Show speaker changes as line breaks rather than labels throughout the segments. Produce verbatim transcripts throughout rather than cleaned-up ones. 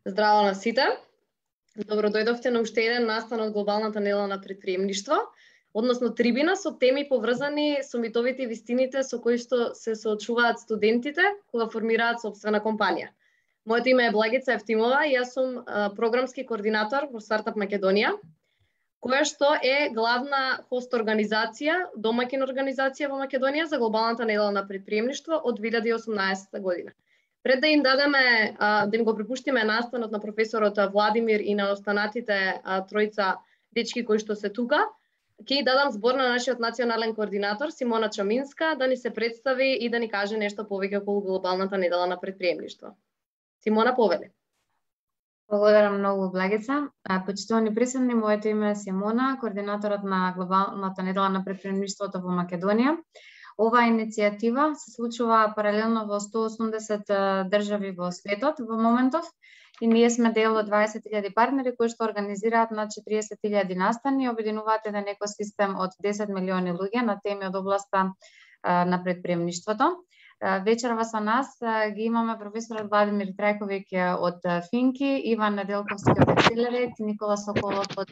Здраво на сите. Добро дојдовте на уште еден настан од глобалната недела на претприемништво, односно трибина со теми поврзани со митовите и вистините со кои што се соочуваат студентите кога формираат сопствена компанија. Моето име е Благица Евтимова и јас сум а, програмски координатор во Стартап Македонија, која што е главна хост организација, домаќин организација во Македонија за глобалната недела на претприемништво од две илјади и осумнаесета година. Пред да им дадеме, да им го препуштиме настанот на професорот Владимир и на останатите тројца дечки кои што се тука, ќе дадам збор на нашиот национален координатор Симона Чаминска да ни се представи и да ни каже нешто повеќе околу глобалната недела на претприемништво. Симона, повели.
Благодарам многу, Благица. Почитувани присутни, моето име е Симона, координаторот на глобалната недела на претприемништвото во Македонија. Оваа иницијатива се случува паралелно во сто и осумдесет држави во светот во моментов и ние сме дел од дваесет илјади партнери кои што организираат над четириесет илјади настани и обединуваат еден екосистем од десет милиони луѓе на теми од областа на претприемништвото. Вечерва со нас ги имаме професорот Владимир Трајковиќ од Финки, Иван Неделковски од Accelerate, Никола Соколов од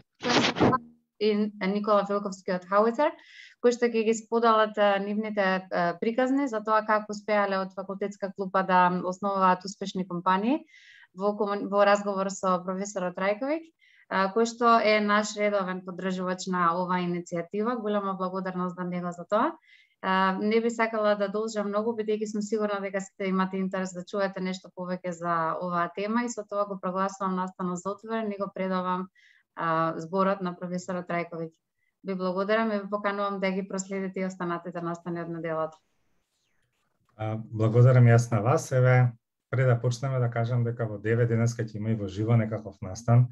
и Никола Велковски од Howitzer, кои што ќе ги споделат нивните приказни за тоа како успеале од факултетска клупа да основуваат успешни компании во, во разговор со професорот Трајковиќ, кој што е наш редовен поддржувач на оваа иницијатива. Голема благодарност за него за тоа. Не би сакала да должам многу, бидејќи сум сигурна дека сите имате интерес да чуете нешто повеќе за оваа тема и со тоа го прогласувам настанот за отворен и го предавам зборот на професорот Трајковиќ. Ви благодарам и ви поканувам да ги проследите и останатите настани од неделата.
Благодарам јас на вас. Еве, пред да почнеме да кажам дека во девет денеска ќе има и во живо некаков настан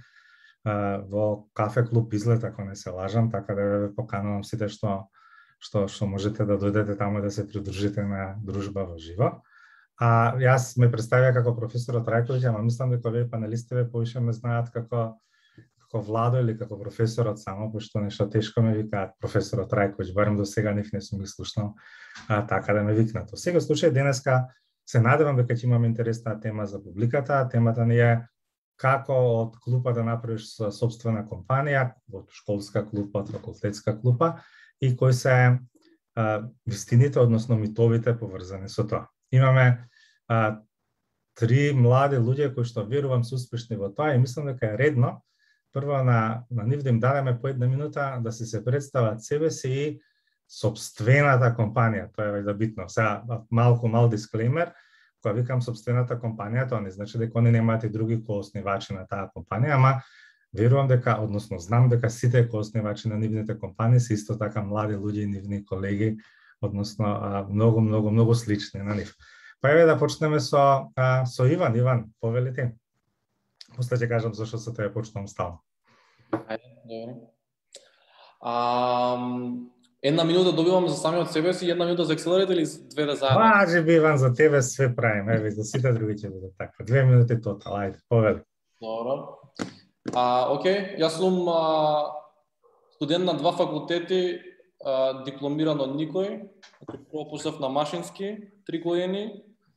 во кафе клуб Излет, ако не се лажам, така да ве поканувам сите што што што можете да дојдете таму да се придружите на дружба во живо. А јас ме представија како професорот Трајковиќ, ама мислам дека овие панелистите повише ме знаат како како Владо или како професорот само, пошто нешто тешко ме викаат професорот Трајковиќ, барем до сега нив не сум ги слушнал, а, така да ме викнат. Во сега случај денеска се надевам дека ќе имаме интересна тема за публиката. Темата ни е како од клупа да направиш сопствена компанија, од школска клупа, од факултетска клупа и кои се а, вистините, односно митовите поврзани со тоа. Имаме а, три млади луѓе кои што верувам се успешни во тоа и мислам дека е редно прво на, на нив да им дадеме по една минута да се се представат себе си и сопствената компанија. Тоа е вајда битно. Сега малку мал дисклеймер, кога викам сопствената компанија, тоа не значи дека они немаат и други кооснивачи на таа компанија, ама верувам дека, односно знам дека сите кооснивачи на нивните компании се исто така млади луѓе и нивни колеги, односно многу многу многу слични на нив. Па еве да почнеме со а, со Иван. Иван, повели ти. После ќе кажам зашто се тоа почнувам стално.
Ајде, добро. А, една минута добивам за самиот себе си, една минута за Accelerate или две да заедно?
Може би, Иван, за тебе све правим. Еве, за сите други ќе бидат така. Две минути тотал, ајде, повели.
Добро. А, окей, јас сум а, студент на два факултети, а, дипломиран од никој. Прво почнав на машински, три години.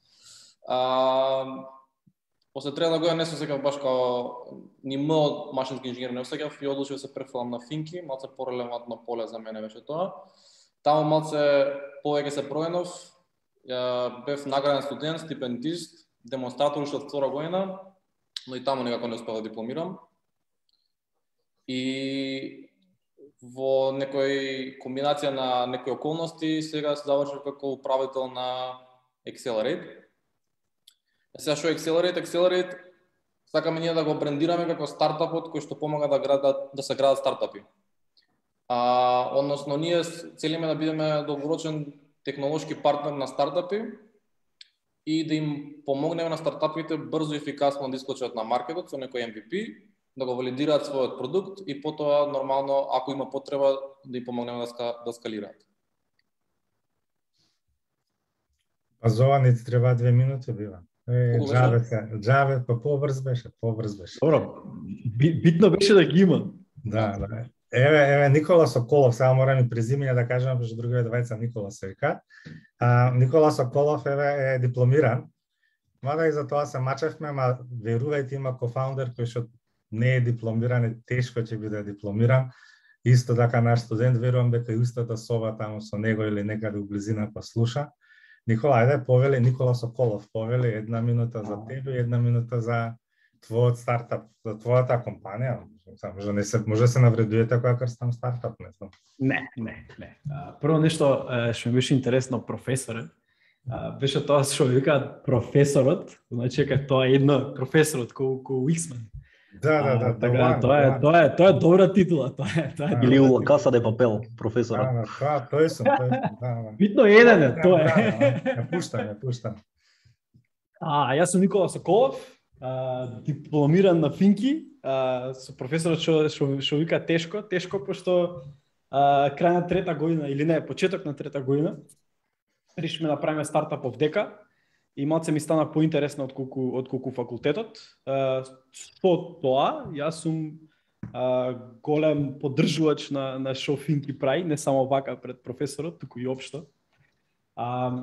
А, После трета година не се сеќав баш као ни м од машински инженер не сеќав и одлучив се префрлам на Финки, малце порелевантно поле за мене беше тоа. Таму малце повеќе се проенов, ја бев награден студент, стипендист, демонстратор уште од втора година, но и таму некако не успев да дипломирам. И во некој комбинација на некои околности сега се завршив како управител на Accelerate. Сега што е Accelerate? Accelerate сакаме ние да го брендираме како стартапот кој што помага да градат да се градат стартапи. А, односно ние целиме да бидеме долгорочен технолошки партнер на стартапи и да им помогнеме на стартапите брзо и ефикасно да искочат на маркетот со некој Ем Ви Пи, да го валидираат својот продукт и потоа нормално ако има потреба да им помогнеме да, ска, да скалираат.
Па за ова не ти треба две минути, бива. Е, джаве, джаве, па побрз беше, побрз беше.
Добро, битно беше да ги има.
Да, да. Еве, еве Никола Соколов, сега морам и презимење да кажам, пошто другите двајца Никола се вика. А, Никола Соколов еве е дипломиран Мада и за тоа се мачевме, ма верувајте има кофаундер кој што не е дипломиран, е тешко ќе биде дипломиран. Исто така наш студент, верувам дека и устата соба таму со него или некаде у близина па слуша. Никола, ајде повели, Никола Соколов, повели една минута за тебе и една минута за твојот стартап, за твојата компанија. Може не се може се навредувате кога крстам стартап, не знам.
Не, не, не. Прво нешто што ми беше интересно професорот, беше тоа што викаат професорот, значи дека тоа е едно професорот кој кој X-Men.
Да, да, да,
така, тоа е тоа е тоа е добра титула, тоа е тоа е.
Или у Каса де Папел, професорот.
Да, да, тоа тој сум, тој сум, да, да.
Битно еден е, тоа е.
Ја пуштам, ја пуштам.
А, јас сум Никола Соколов, а, дипломиран на Финки, а, со професорот што што што вика тешко, тешко пошто а, крај на трета година или не, почеток на трета година решивме да правиме стартап овдека и малце ми стана поинтересно отколку отколку факултетот. А, со тоа јас сум а, голем поддржувач на на што Финки прави, не само вака пред професорот, туку и општо. А,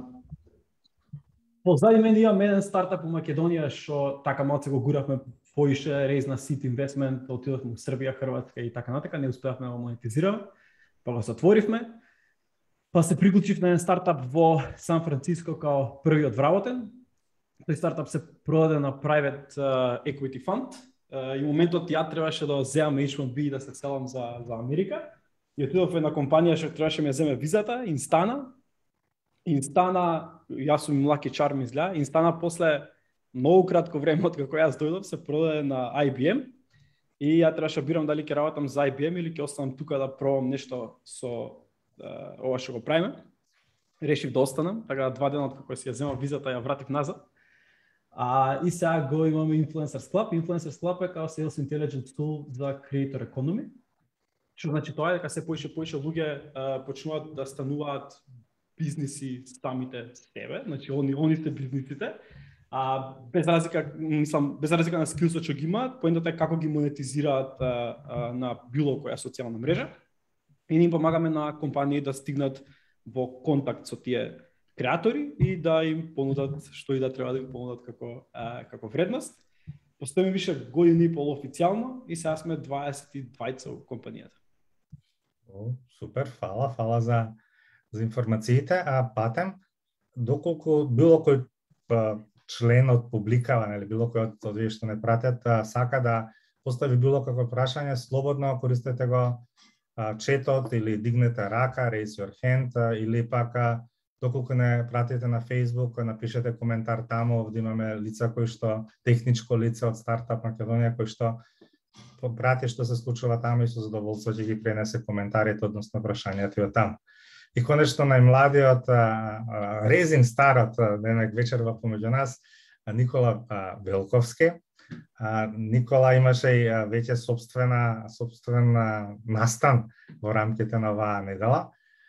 Позади мене имаме еден стартап у Македонија што така малце го гуравме поише, raise на seed investment, отидовме у Србија, Хрватска и така натака, не успеавме да го монетизираме, па го затворивме. Па се приклучив на еден стартап во Сан Франциско као првиот вработен. Тој стартап се продаде на private uh, equity fund uh, и моментот ја требаше да земам H one B и да се селам за за Америка. И отидов во една компанија што требаше ми ја земе визата, Instana. Instana, јас сум Lucky Charm изгледа, Instana после многу кратко време од како јас дојдов се продаде на I B M и ја требаше да бирам дали ќе работам за I B M или ќе останам тука да пробам нешто со uh, ова што го правиме. Решив да останам, така два дена од како си ја земав визата ја вратив назад. А и сега го имаме Influencers Club. Influencers Club е као sales intelligence tool за creator economy. Што значи тоа е дека се поише поише луѓе uh, почнуваат да стануваат бизниси самите себе, значи они они се бизнисите, а без разлика, мислам, без разлика на скилсот што ги имаат, поентата е како ги монетизираат а, а, на било која социјална мрежа. И ние помагаме на компании да стигнат во контакт со тие креатори и да им понудат што и да треба да им понудат како а, како вредност. Постоиме више години и пол официјално и сега сме дваесет и двајца во компанијата.
О, супер, фала, фала за за информациите, а Патем, доколку било кој член од публикава, или било кој од овие што не пратат, сака да постави било какво прашање, слободно користете го четот или дигнете рака, raise your hand, или пак доколку не пратите на Facebook, напишете коментар таму, овде имаме лица кои што, техничко лице од Стартап Македонија, кои што прати што се случува таму и со задоволство ќе ги пренесе коментарите, односно прашањата од таму. И конечно најмладиот резин старот денек вечерва помеѓу нас Никола Велковски. Никола имаше и веќе собствена собствен настан во рамките на оваа недела.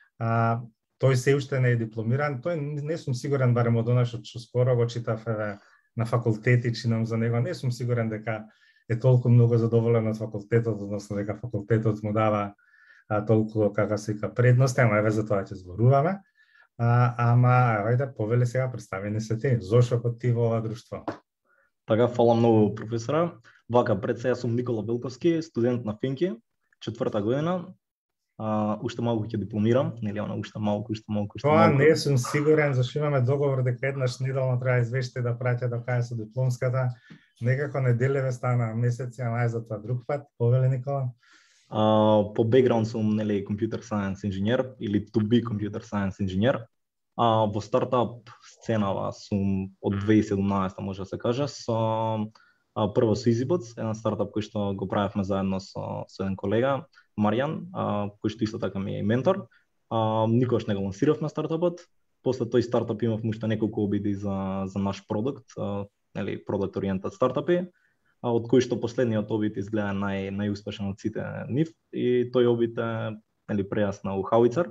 Тој се уште не е дипломиран, тој не сум сигурен, барем од она што скоро го читав на факултет и чинам за него, не сум сигурен дека е толку многу задоволен од факултетот, односно дека факултетот му дава а, толку како се вика предност, ама еве за тоа ќе зборуваме. А, ама ајде повели сега, представи ни се ти, зошто кod ти во ова друштво?
Така, фала многу професора. Вака, пред сега сум Никола Велковски, студент на Финки, четврта година. А, уште малку ќе дипломирам, нели она уште малку, уште малку, уште
Тоа
малку.
не сум сигурен, зашто имаме договор дека еднаш неделно треба извеште да праќа до кај со дипломската. Некако неделеве стана месеци, а најзад тоа друг пат. Повели Никола?
Uh, по бекграунд сум нели computer science инженер или to be computer science инженер. А uh, во стартап сценава сум од две илјади и седумнаесета може да се каже со uh, прво со EasyBots, еден стартап кој што го правевме заедно со со еден колега Маријан, uh, кој што исто така ми е ментор. Uh, никогаш не го лансиравме стартапот. После тој стартап имавме уште неколку обиди за за наш продукт, uh, нели продукт ориентат стартапи. Од кој што последниот обид изгледа нај најуспешен од сите нив и тој обид е нели прејасна у Howitzer.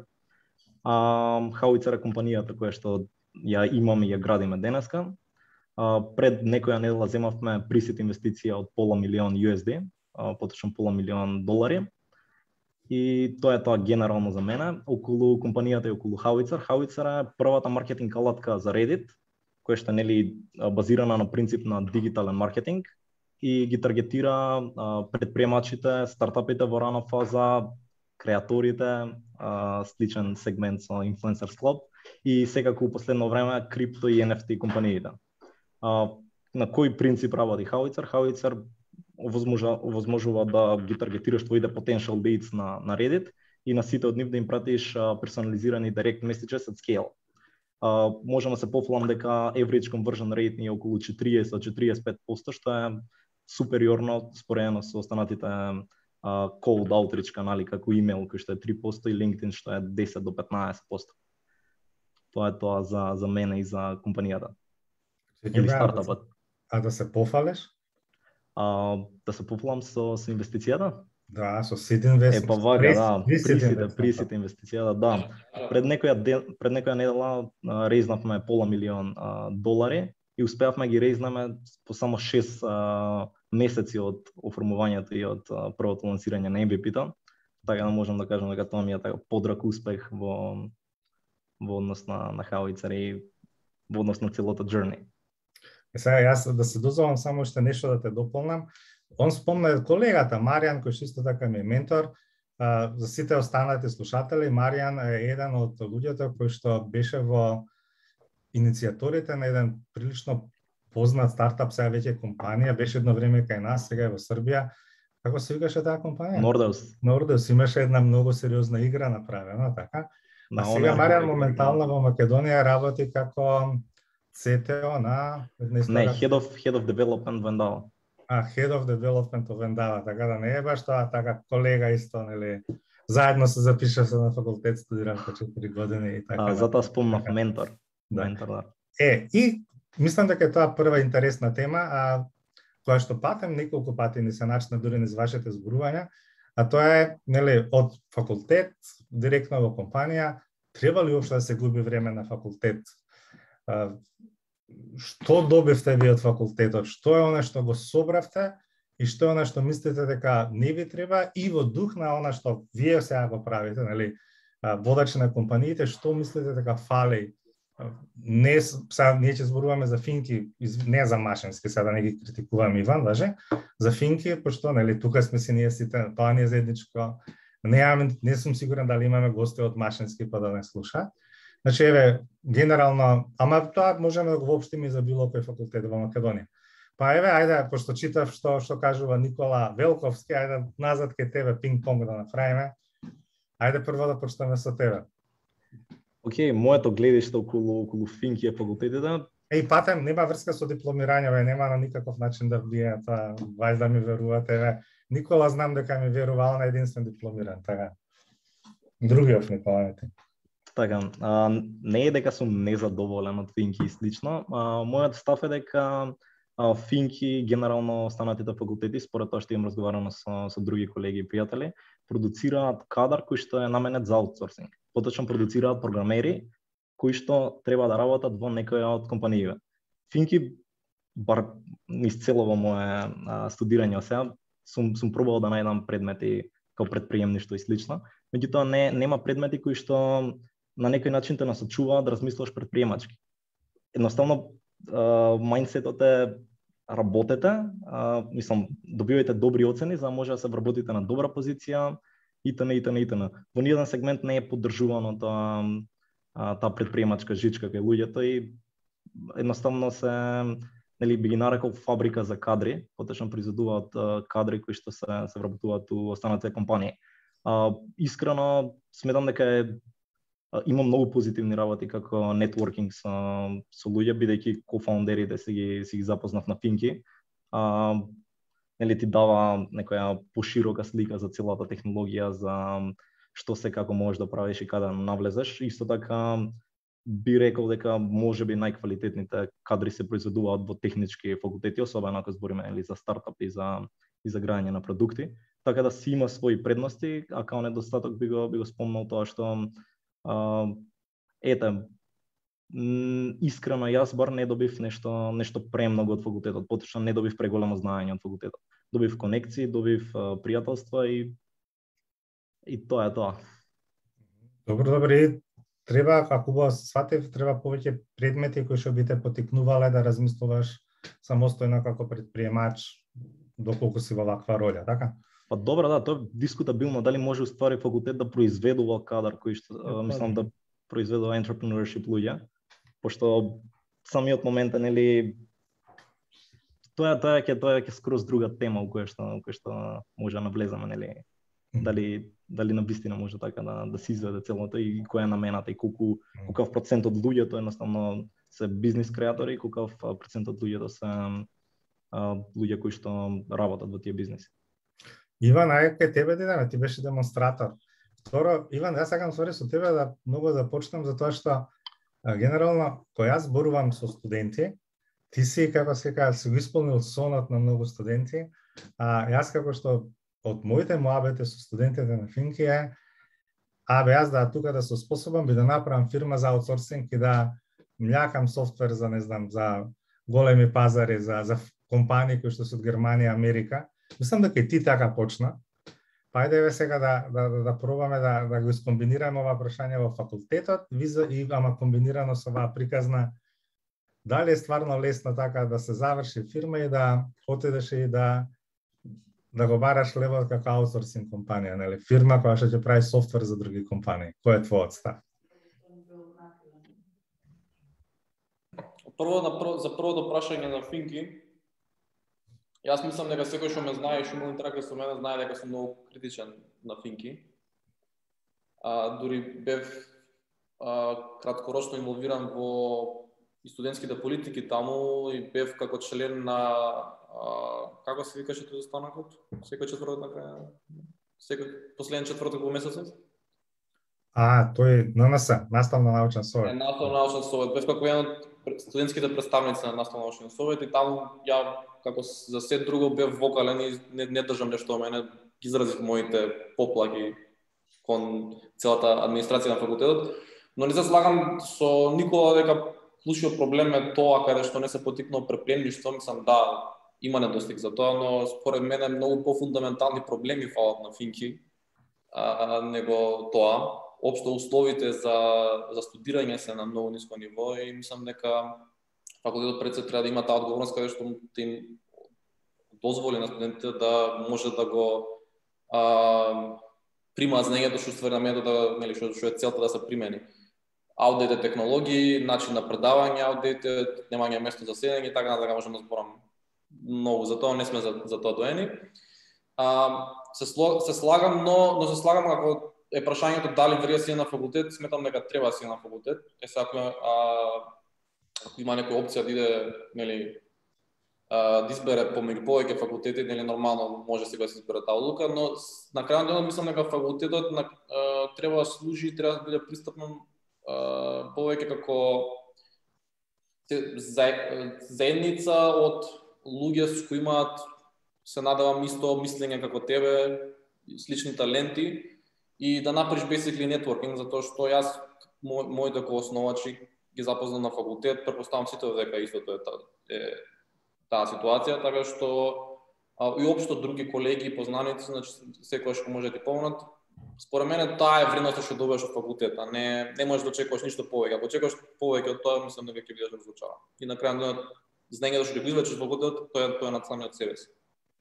А Howitzer е компанијата која што ја имаме и ја градиме денеска. А, пред некоја недела земавме присит инвестиција од пола милион U S D, а, поточно пола милион долари. И тоа е тоа генерално за мене околу компанијата и околу Howitzer. Howitzer е првата маркетинг алатка за Reddit. која што нели базирана на принцип на дигитален маркетинг и ги таргетира предприемачите, стартапите во рана фаза, креаторите, сличен сегмент со Influencers Club и секако у последно време крипто и Ен Еф Ти компаниите. На кој принцип работи Howitzer? Howitzer овозможува, овозможува да ги таргетираш твоите potential leads на, на Reddit и на сите од нив да им пратиш персонализирани direct messages at scale. Uh, можам да се пофалам дека average conversion rate ни е околу четириесет до четириесет и пет проценти, што е супериорно споредено со останатите uh, cold outreach канали како имейл кој што е три проценти и LinkedIn што е десет до петнаесет проценти. Тоа е тоа за за мене и за компанијата. Или стартапот.
А да се пофалеш?
Uh, да се пофалам со, со инвестицијата?
Да, со сит инвестиции.
Е, па вака, да, присите, присите инвестицијата, да. Пред некоја ден, пред некоја недела рейзнавме пола милион а, долари и успеавме ги рейзнаме по само шест а, месеци од оформувањето и од а, првото лансирање на Ем Ви Пи-та. Така да можам да кажам дека тоа ми е така подрак успех во во однос на на Howitzer и во однос на целото journey.
Е, сега јас да се дозволам само уште нешто да те дополнам. Он спомна колегата Маријан, кој што исто така ми е ментор. А, за сите останати слушатели, Маријан е еден од луѓето кој што беше во иницијаторите на еден прилично познат стартап, сега веќе компанија, беше едно време кај нас, сега е во Србија. Како се викаше таа компанија?
Nordeus.
Nordeus имаше една многу сериозна игра направена, така? А
На
сега
она-
Маријан моментално во Македонија работи како Си Ти О на една
Не,
историја.
head of head of development Vendava.
А, Head of Development of Vendava, така да не е баш тоа, така колега исто, нели, заедно се запишавме на факултет, студиравме четири години и така.
А, затоа спомнав ментор.
Да.
Ментор, да.
Е, и мислам дека е тоа прва интересна тема, а која што патем неколку пати ни се начна дури низ вашите зборувања, а тоа е, нели, од факултет директно во компанија, треба ли уопште да се губи време на факултет? А, што добивте ви од факултетот? Што е она што го собравте и што е она што мислите дека не ви треба и во дух на она што вие сега го правите, нели, водачи на компаниите, што мислите дека фали? Не, сега ние ќе зборуваме за финки, не за машински, сега да не ги критикуваме Иван, даже, за финки, пошто, нели, тука сме си ние сите, тоа ни е заедничко. Не, не сум сигурен дали имаме гости од машински па да не слушаат. Значи, еве, генерално, ама тоа можеме да го воопштиме и за било кој факултет во Македонија. Па еве, ајде, пошто читав што што кажува Никола Велковски, ајде назад кај тебе пинг-понг да направиме. Ајде прво да почнеме со тебе.
Океј, моето гледиште околу околу финки е факултетите.
Еј, патем, нема врска со дипломирање, бе, нема на никаков начин да вие тоа, вајде да ми верувате, бе. Никола знам дека ми верува, на единствен дипломиран, така. Другиот Никола не ти.
Така, а, не е дека сум незадоволен од финки и слично. А, мојот став е дека а, финки, генерално останатите факултети, според тоа што имам разговарано со, со други колеги и пријатели, продуцираат кадар кој што е наменет за аутсорсинг. Поточно продуцираат програмери кои што треба да работат во некоја од компаниите. Финки, бар низ цело во мое а, студирање сега, сум сум пробал да најдам предмети како предприемништво и слично, меѓутоа не нема предмети кои што на некој начин те насочуваат да размислуваш предприемачки. Едноставно, мајндсетот е работете, а, мислам, добивајте добри оцени за да може да се вработите на добра позиција, итн. итн. итн. Во ниеден сегмент не е поддржувано тоа таа предприемачка жичка кај луѓето и едноставно се, нели, би ги нарекол фабрика за кадри, поточно произведуваат кадри кои што се се вработуваат у останатите компании. А, искрено сметам дека е има многу позитивни работи како нетворкинг со со луѓе, бидејќи кофаундерите си ги си ги запознав на финки. А, нели ти дава некоја поширока слика за целата технологија, за што се како можеш да правиш и каде навлезеш. Исто така би рекол дека можеби најквалитетните кадри се произведуваат во технички факултети, особено ако збориме, нели, за стартап и за и за граѓање на продукти. Така да си има своји предности, а као недостаток би го би го спомнал тоа што а, ете, искрено јас бар не добив нешто нешто премногу од факултетот, поточно не добив преголемо знаење од факултетот. Добив конекции, добив а, пријателства и и тоа е тоа.
Добро, добро. И треба, ако убаво сватев, треба повеќе предмети кои што би те потикнувале да размислуваш самостојно како предприемач, доколку си во ваква роља, така?
Па добро, да, тоа е дискутабилно дали може уствари факултет да произведува кадар кој што
Ja,
мислам да произведува entrepreneurship луѓе, пошто самиот момент е нели тоа тоа е ќе тоа е ќе скроз друга тема у која што која што може да навлеземе, нели дали дали навистина може така да да се изведе целото и која е намената и колку колкав процент од луѓето едноставно се бизнис креатори и колкав процент од луѓето се а, луѓе кои што работат во тие бизниси.
Иван, ајде кај тебе дидаме, ти беше демонстратор. Второ, Иван, јас сакам ствари со тебе да многу да почнем за тоа што а, генерално кога јас зборувам со студенти, ти си како се кажа, си го исполнил сонот на многу студенти, а јас како што од моите муабети со студентите на Финки е, абе јас да тука да се способам би да направам фирма за аутсорсинг и да мљакам софтвер за не знам за големи пазари, за за компании кои што се од Германија, Америка. Мислам дека и ти така почна. Па ајде сега да да да, да пробаме да да го искомбинираме ова прашање во факултетот, виза и ама комбинирано со оваа приказна. Дали е стварно лесно така да се заврши фирма и да отидеш и да да го бараш левот како аутсорсинг компанија, нели? Фирма која што ќе прави софтвер за други компании. Кој е твојот став?
Прво на прво, за првото прашање на Финки, јас мислам дека секој што ме знае и што има интеракција со мене знае дека сум многу критичен на Финки. А, дури бев а, краткорочно инволвиран во и студентските политики таму и бев како член на а, како се викаше тоа станокот? Секој четврток на крај. Секој последен четврток во месецот?
А, тој ен ен ес, наставно научен совет.
Е, наставно научен совет. Бев како еден од студентските представници на наставно научен совет и таму ја како за се друго бев вокален и не, не држам нешто о мене, изразив моите поплаки кон целата администрација на факултетот, но не се слагам со никола дека клучниот проблем е тоа каде што не се потикнува предприемништво, мислам да има недостиг за тоа, но според мене многу пофундаментални проблеми фалат на Финки, а, него тоа. Општо условите за за студирање се на многу ниско ниво и мислам дека факултетот пред се треба да има таа одговорност каде што им дозволи на студентите да може да го а, примаат знаењето што ствари на метод да нели што што е целта да се примени. Аудите технологии, начин на предавање, аудите, немање место за седење и така натаму можам да зборам многу за тоа, не сме за, за тоа доени. А, се, сло, се слагам, но, но се слагам како е прашањето дали вреди да си на факултет, сметам дека треба да си на факултет. Е сега ако, а, ако има некоја опција да иде, нели, а, да избере помеѓу повеќе факултети, нели нормално може сега да се избере таа одлука, но на крајот денот мислам дека факултетот на, а, треба да служи, треба да биде пристапен а, повеќе како заедница од луѓе со кои имаат, се надевам, исто мислење како тебе, слични таленти и да направиш basically networking, затоа што јас мо, моите како основачи ги запознав на факултет, претпоставам сите дека истото е таа е таа ситуација, така што а, и општо други колеги и познаници, значи секојаш што може да ти помогнат. Според мене таа е вредноста што добиваш од факултет, а не не можеш да очекуваш ништо повеќе. Ако очекуваш повеќе од тоа, мислам дека ќе бидеш разочаран. И на крајот денот знаењето што ќе го извлечеш во факултетот, тоа е тоа е над самиот себе си.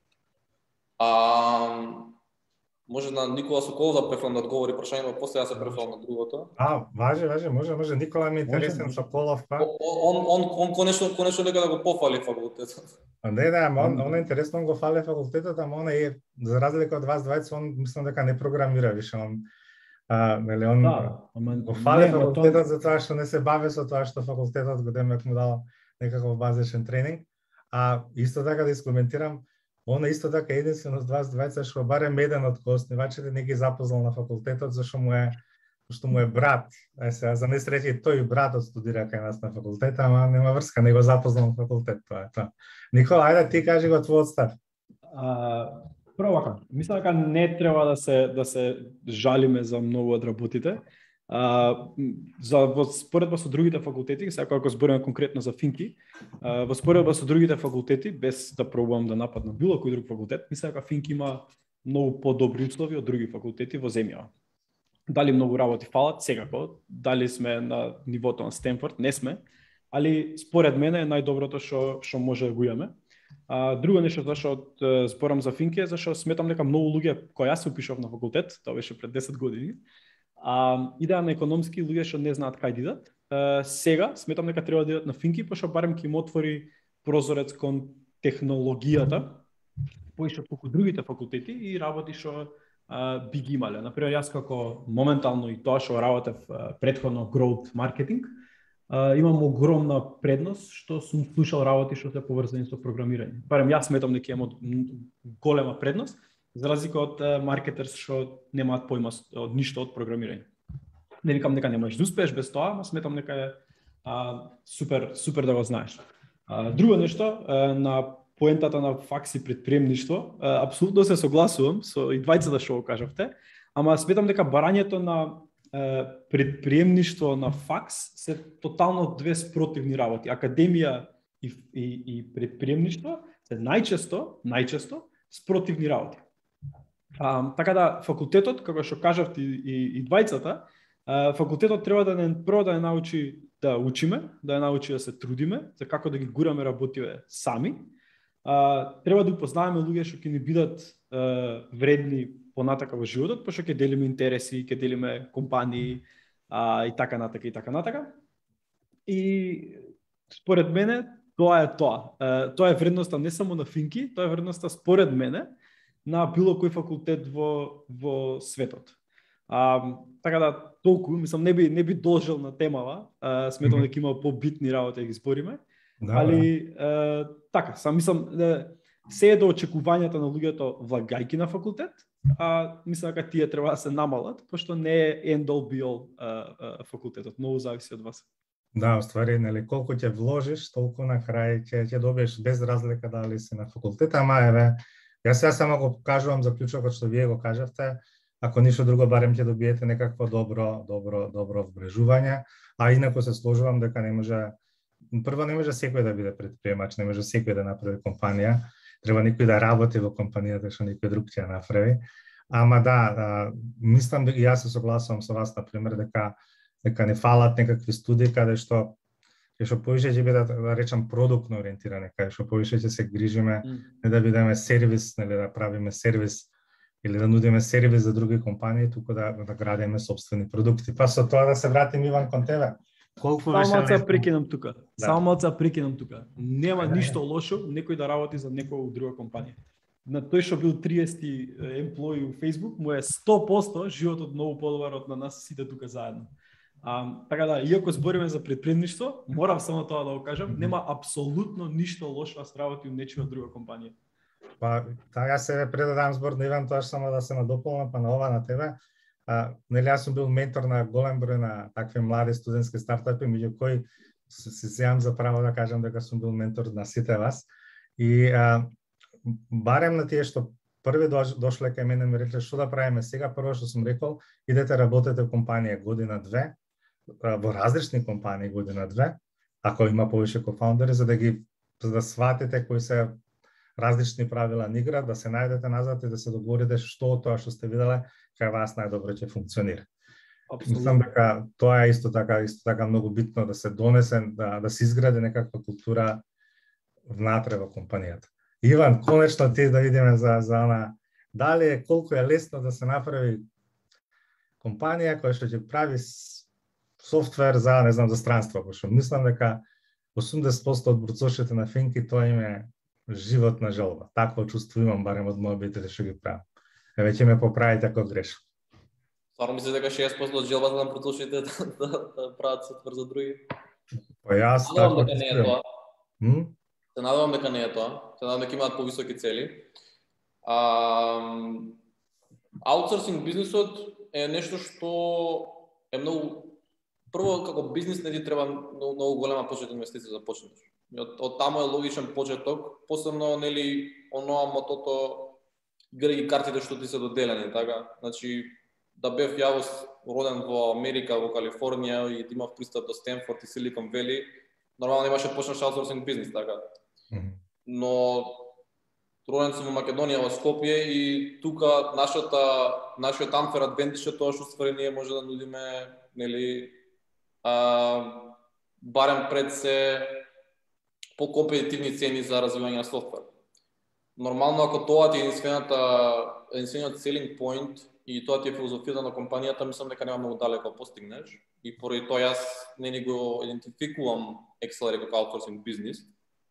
А може на Никола Соколов да префрлам да одговори прашањето, после ја се префрлам на другото.
А, важи, важи, може, може Никола ми е интересен
Може.
Соколов, па.
Он он он конечно конечно дека да го пофали факултетот.
Не, да, ама он, он е интересно, он го фале факултетот, ама он е, за разлика од вас двајца, он мислам дека не програмира више, он, а, нели, он
Да, ама
го фале
не, ма
факултетот
тоа-
за тоа што не се бави со тоа што факултетот го демек му дал некаков базичен тренинг, а исто така да искоментирам, он е исто така единствен од вас двајца што барем еден од основачите не ги запознал на факултетот, зашто му е што му е брат. Е сега за несреќа тој братот студира кај нас на факултет, ама нема врска, не го запознал на факултет, тоа е тоа. Никола, ајде ти кажи го твојот став.
А, прво вака, мислам дека не треба да се да се жалиме за многу од работите. А, за во споредба со другите факултети, сега ако збориме конкретно за Финки, а, во споредба со другите факултети, без да пробувам да нападнам било кој друг факултет, мислам дека Финки има многу подобри услови од други факултети во земјава. Дали многу работи фалат, секако, дали сме на нивото на Стенфорд, не сме, али според мене е најдоброто што што може да го имаме. А, друго нешто зашто зборам за финки е зашто сметам дека многу луѓе кои јас се упишав на факултет, тоа беше пред десет години, а идеа на економски луѓе што не знаат кај да идат. А, сега сметам дека треба да идат на финки, пошто барем ќе им отвори прозорец кон технологијата, поише отколку другите факултети и работи што Uh, би ги имале. Например, јас како моментално и тоа што работев uh, претходно growth marketing, uh, имам огромна предност што сум слушал работи што се поврзани со програмирање. Барем јас сметам дека имам голема предност, за разлика од uh, маркетерс што немаат појма од ништо од програмирање. Не викам дека не можеш да успееш без тоа, но сметам дека е uh, супер супер да го знаеш. Uh, друго нешто uh, на поентата на факс и предприемништво, апсолутно се согласувам со и двајцата што го кажавте, ама сметам дека барањето на предприемништво на факс се тотално две спротивни работи. Академија и, и, и предприемништво се најчесто, најчесто спротивни работи. А, така да факултетот, како што кажавте и, и, и двајцата, а, факултетот треба да не прво да не научи да учиме, да не научи да се трудиме, за како да ги гураме работиве сами. Uh, треба да упознаваме луѓе што ќе ни бидат uh, вредни понатака во животот, пошто ќе делиме интереси, ќе делиме компании uh, и така натака и така натака. И според мене тоа е тоа. Uh, тоа е вредноста не само на финки, тоа е вредноста според мене на било кој факултет во во светот. Uh, така да толку, мислам не би не би должел на темава, uh, сметам дека има побитни работи да ги збориме. Да, али е, така, сам мислам е, се е до очекувањата на луѓето влагајки на факултет, а мислам дека тие треба да се намалат, пошто не е end all be all а, а, факултетот, многу зависи од вас.
Да, уствари, нели колку ќе вложиш, толку на крај ќе ќе добиеш без разлика дали си на факултет, ама еве, јас сега само го кажувам заклучокот што вие го кажавте, ако ништо друго барем ќе добиете некакво добро, добро, добро вбрежување, а инаку се сложувам дека не може. Прво, не може секој да биде предприемач, не може секој да направи компанија. Треба некој да работи во компанијата што некој друг ќе направи. Ама да, да мислам дека јас се согласувам со вас, на пример, дека дека не фалат некакви студии каде што каде што повише ќе бидат, да речам, продуктно ориентирани, каде што повише ќе се грижиме, mm. не да бидеме сервис, нели да правиме сервис или да нудиме сервис за други компании, туку да да градиме сопствени продукти. Па со тоа да се вратим, Иван, кон тебе.
Колку Само малце прекинам тука. Да. Само малце прекинам тука. Нема да, ништо лошо некој да работи за некоја друга компанија. На тој што бил триесети емплои у Facebook, му е сто проценти животот многу подобар од на нас сите тука заедно. А, така да, иако збориме за предприемништво, морам само тоа да го кажам, нема апсолутно ништо лошо да се работи у нечија друга компанија.
Па, така се предадам збор на Иван, тоа само да се надополнам, па на ова на тебе. А, нели јас сум бил ментор на голем број на такви млади студентски стартапи, меѓу кои се земам за право да кажам дека сум бил ментор на сите вас. И а, барем на тие што први дошле кај мене ми рекле што да правиме сега, прво што сум рекол, идете работете во компанија година две, во различни компании година две, ако има повише кофаундери, за да ги за да сватите кои се различни правила на игра, да се најдете назад и да се договорите што тоа што сте виделе кај вас најдобро ќе функционира. Мислам дека тоа е исто така, исто така многу битно да се донесе, да, да се изгради некаква култура внатре во компанијата. Иван, конечно ти да видиме за за она дали е колку е лесно да се направи компанија која што ќе прави софтвер за, не знам, за странство, пошто мислам дека осумдесет проценти од борцошите на финки тоа им е животна желба. Такво чувство имам барем од моите што ги правам. Еве ќе ме поправите ако грешам.
Стварно мислиш дека шеесет проценти од желбата на борцошите да, да, да прават софтвер за други?
Па јас
така дека не е тоа.
М?
Се надевам дека не е тоа. Се надевам дека имаат повисоки цели. А, аутсорсинг бизнисот е нешто што е многу прво како бизнис не ти треба многу, многу голема почетна инвестиција за почнеш. Од, од таму е логичен почеток, посебно нели оноа мотото играј ги картите што ти се доделени, така? Значи да бев ја роден во Америка, во Калифорнија и да имав пристап до Стенфорд и Силикон Вели, нормално немаше почнеш аутсорсинг бизнис, така? Mm-hmm. Но Роден сум во Македонија, во Скопје, и тука нашата нашиот unfair advantage е тоа што ствари ние може да нудиме, нели, а, барем пред се по-компетитивни цени за развивање на софтвер. Нормално, ако тоа ти е единствената единствениот selling point и тоа ти е филозофијата на компанијата, мислам дека нема многу далеко да постигнеш. И поради тоа јас не ни го идентификувам Accelerate како аутсорсинг бизнис.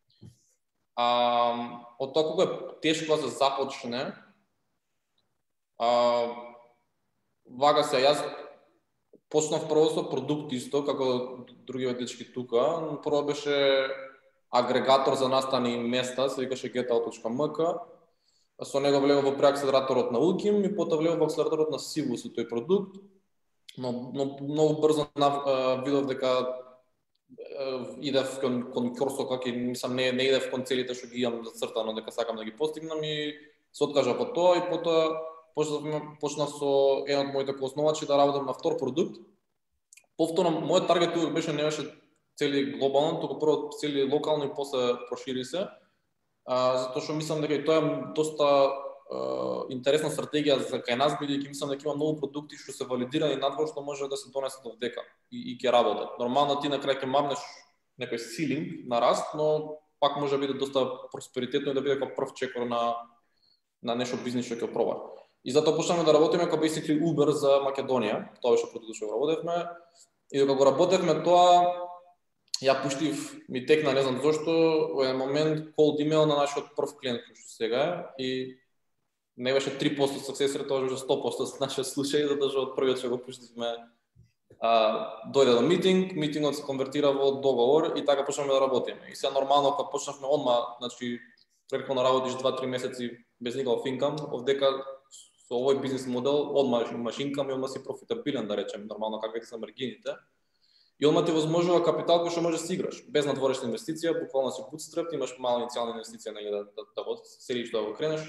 А, од тоа колку е тешко да се започне, а, вага се, јас почнав прво со продукт исто, како другиве дечки тука. Прво беше агрегатор за настани места, се викаше getout точка ем ка. Со него влегов во преакселераторот на Ulkim и потоа влегов во акселераторот на Sivus, тој продукт. Но, но многу брзо видов дека идев кон, кон Курсок, и мислам не, не идев кон целите што ги имам зацртано дека сакам да ги постигнам, и се откажав од тоа и потоа почнав, почнав со еден од моите основачи да работам на втор продукт. Повторно, мојот таргет тука беше не беше цели глобално, туку прво цели локално и после прошири се. А, затоа што мислам дека и тоа е доста а, интересна стратегија за кај нас, бидејќи мислам дека има многу продукти што се валидирани надвор што може да се донесат овдека и, и ќе работат. Нормално ти на крај ќе мамнеш некој силинг на раст, но пак може да биде доста просперитетно и да биде како прв чекор на на нешто бизнис што ќе пробаш. И затоа почнавме да работиме како basically Uber за Македонија. Тоа беше продуктот што работевме. И докато го работевме тоа, ја пуштив, ми текна, не знам зошто, во еден момент cold email на нашиот прв клиент што сега е, и не беше три проценти success rate, тоа беше сто проценти за нашиот случај, затоа што од првиот што го пуштивме а, дојде до митинг, митингот се конвертира во договор и така почнавме да работиме. И сега нормално кога почнавме одма, значи предходно работиш два-три месеци без никаков инкам, овдека со овој бизнес модел одма имаш инкам и одма си профитабилен, да речем, нормално каквите се маргините. И одма ти возможува капитал кој што можеш да си играш, без надворешна инвестиција, буквално си bootstrap, имаш мала иницијална инвестиција на да да да го селиш да го кренеш,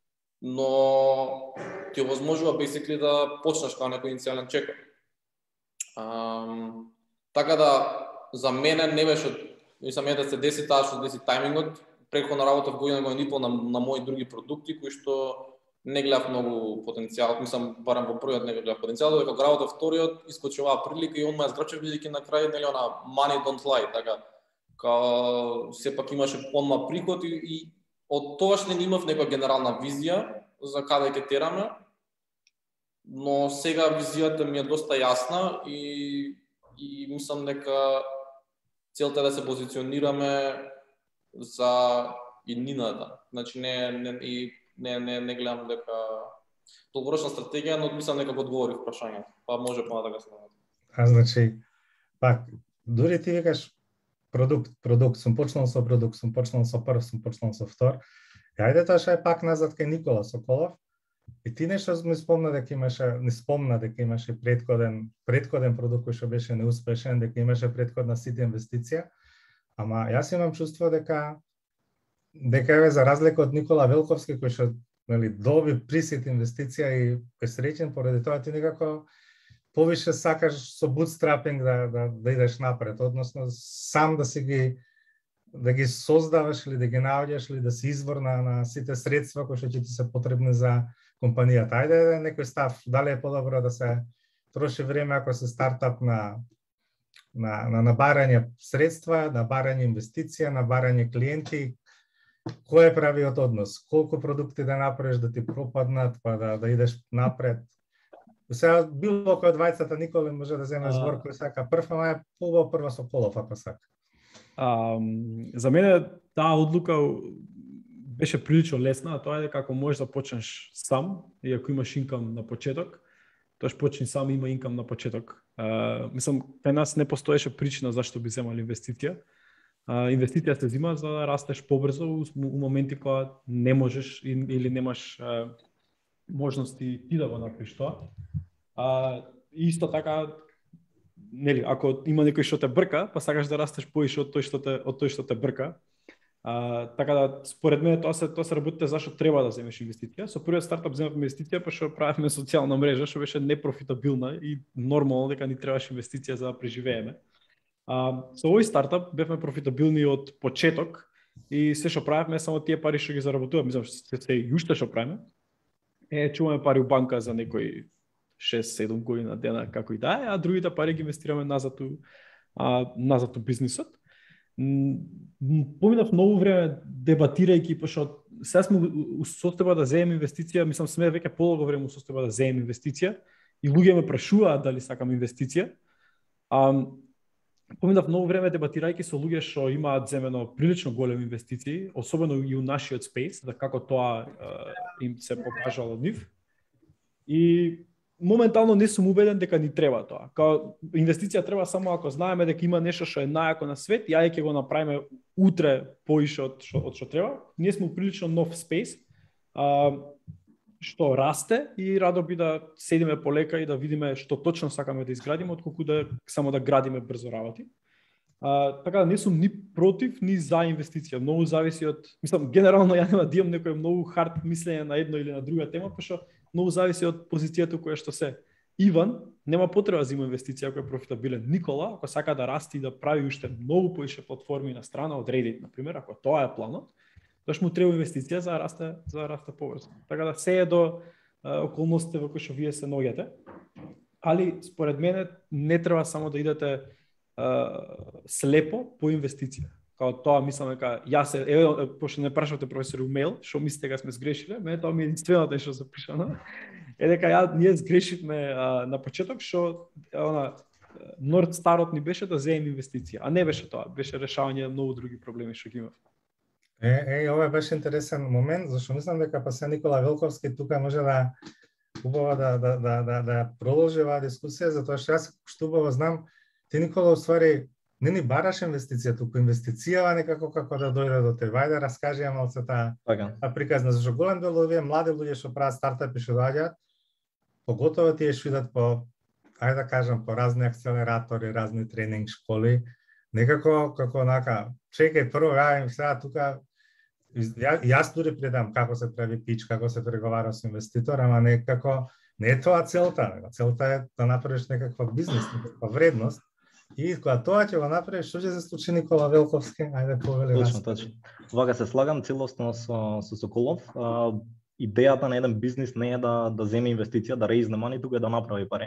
но ти возможува basically да почнеш како некој иницијален чекор. Um, така да за мене не беше, мислам да се деси таа што деси тајмингот, претходна работа в година година и пол на, на мои други продукти кои што не гледав многу потенцијал, мислам барем во првиот не гледав потенцијал, додека го работев вториот искочила прилика и он ме зграчев бидејќи на крај нели она money don't lie, така као сепак имаше онма приход и, и од тогаш не имав некоја генерална визија за каде ќе тераме, но сега визијата ми е доста јасна и и мислам дека целта е да се позиционираме за иднината. Значи не не и не не не гледам дека долгорочна стратегија, но мислам дека го одговорив прашањето. Па може понатака се наведам.
А значи пак дури ти викаш продукт, продукт, сум почнал со продукт, сум почнал со прв, сум почнал со втор. И ајде тоа ше пак назад кај Никола Соколов. И ти нешто ми спомна дека имаше, не спомна дека имаше претходен претходен продукт кој што беше неуспешен, дека имаше претходна сит инвестиција. Ама јас имам чувство дека дека е за разлика од Никола Велковски кој што нели доби присит инвестиција и е среќен поради тоа ти некако повише сакаш со bootstrapping да да да идеш напред, односно сам да си ги да ги создаваш или да ги наоѓаш или да си извор на, на сите средства кои што ќе ти се потребни за компанијата. Ајде некој став, дали е подобро да се троши време ако се стартап на на на набарање средства, набарање инвестиција, набарање клиенти. Кој е правиот однос? Колку продукти да направиш да ти пропаднат, па да да идеш напред? Сега било кој од двајцата Никола може да земе збор кој сака прв, ама е побаво прва Соколов ако сака.
А, за мене таа одлука беше прилично лесна, тоа е дека ако можеш да почнеш сам и ако имаш инкам на почеток, тоаш почни сам има инкам на почеток. А, мислам, кај нас не постоеше причина зашто би земали инвестиција. А, инвестиција се зема за да растеш побрзо у моменти кога не можеш или немаш а, можности ти да го направиш тоа. А, исто така, нели, ако има некој што те брка, па сакаш да растеш поише од тој што те од тој што те брка. А, така да според мене тоа се тоа се работите зашто треба да земеш инвестиција. Со првиот стартап земав инвестиција па што правевме социјална мрежа што беше непрофитабилна и нормално дека ни требаше инвестиција за да преживееме. А, со овој стартап бевме профитабилни од почеток и се што правевме само тие пари што ги заработуваме, мислам се се јуште што правиме. Е, чуваме пари у банка за некои шест седум година дена како и да е, а другите пари ги инвестираме назад у а, назад у бизнисот. Поминав многу време дебатирајќи, пошто сега сме у состојба да земеме инвестиција, мислам сме веќе подолго време у состојба да земеме инвестиција и луѓе ме прашуваат дали сакам инвестиција. А, поминав многу време дебатирајќи со луѓе што имаат земено прилично големи инвестиции, особено и у нашиот спејс, да како тоа е, им се покажало од нив. И моментално не сум убеден дека ни треба тоа. Као инвестиција треба само ако знаеме дека има нешто што е најако на свет, и ајде ќе го направиме утре поише од што од што треба. Ние сме прилично нов спејс, а, што расте и радо би да седиме полека и да видиме што точно сакаме да изградиме, отколку да само да градиме брзо работи. А, така да не сум ни против, ни за инвестиција. Многу зависи од, мислам, генерално ја нема да имам некој многу хард мислење на едно или на друга тема, пошто многу зависи од позицијата која што се. Иван нема потреба да зема инвестиција ако е профитабилен. Никола, ако сака да расти и да прави уште многу поише платформи на страна од Reddit, на пример, ако тоа е планот, тоаш му треба инвестиција за да расте, за да расте побрзо. Така да се е до а, околностите во кои што вие се наоѓате. Али според мене не треба само да идете а, слепо по инвестиција. Као тоа мислам дека јас е, еве пошто не прашавте професор имейл, што мислите дека сме сгрешиле, мене тоа ми е единственото нешто запишано. Е дека ја ние сгрешивме а, на почеток што она Норд Старот ни беше да земеме инвестиција, а не беше тоа, беше решавање на многу други проблеми што ги имав.
Е, е, ова беше интересен момент, зашто мислам дека па се Никола Велковски тука може да убаво да да да да да продолжи оваа дискусија, затоа што јас што убаво знам, ти Никола уствари не ни бараш инвестиција, туку инвестицијава некако како да дојде до тебе. Вајде раскажи ја малце таа
Така.
приказна, зашто голем дел овие млади луѓе што прават стартапи што доаѓаат, поготово тие што идат по, ајде да кажам, по разни акселератори, разни тренинг школи, некако како онака, чекај прво ја им сега тука ја, јас дури предам како се прави пич, како се преговара со инвеститор, ама некако не е тоа целта, целта е да направиш некаква бизнес, некаква вредност. И кога тоа ќе го направиш, што ќе се случи Никола Велковски? Ајде повели нас.
Точно, точно. Вака се слагам целосно со со Соколов. А, идејата на еден бизнис не е да да земе инвестиција, да рейзне мани, туку е да направи пари.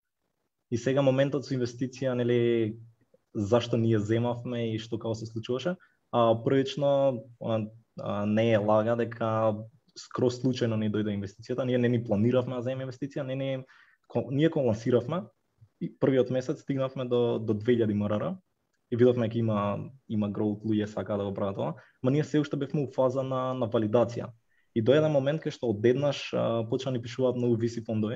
И сега моментот со инвестиција, нели, зашто ние земавме и што како се случуваше, а првично а, а, не е лага дека скроз случајно ни дојде инвестицијата, ние не ни планиравме да земеме инвестиција, не не ние кога лансиравме и првиот месец стигнавме до до две илјади ем ар ар и видовме дека има има growth, луѓе сакаат да го прават тоа, ма ние се уште бевме у фаза на на валидација. И до еден момент кај што одеднаш а, почна ни пишуваат многу ви си фондови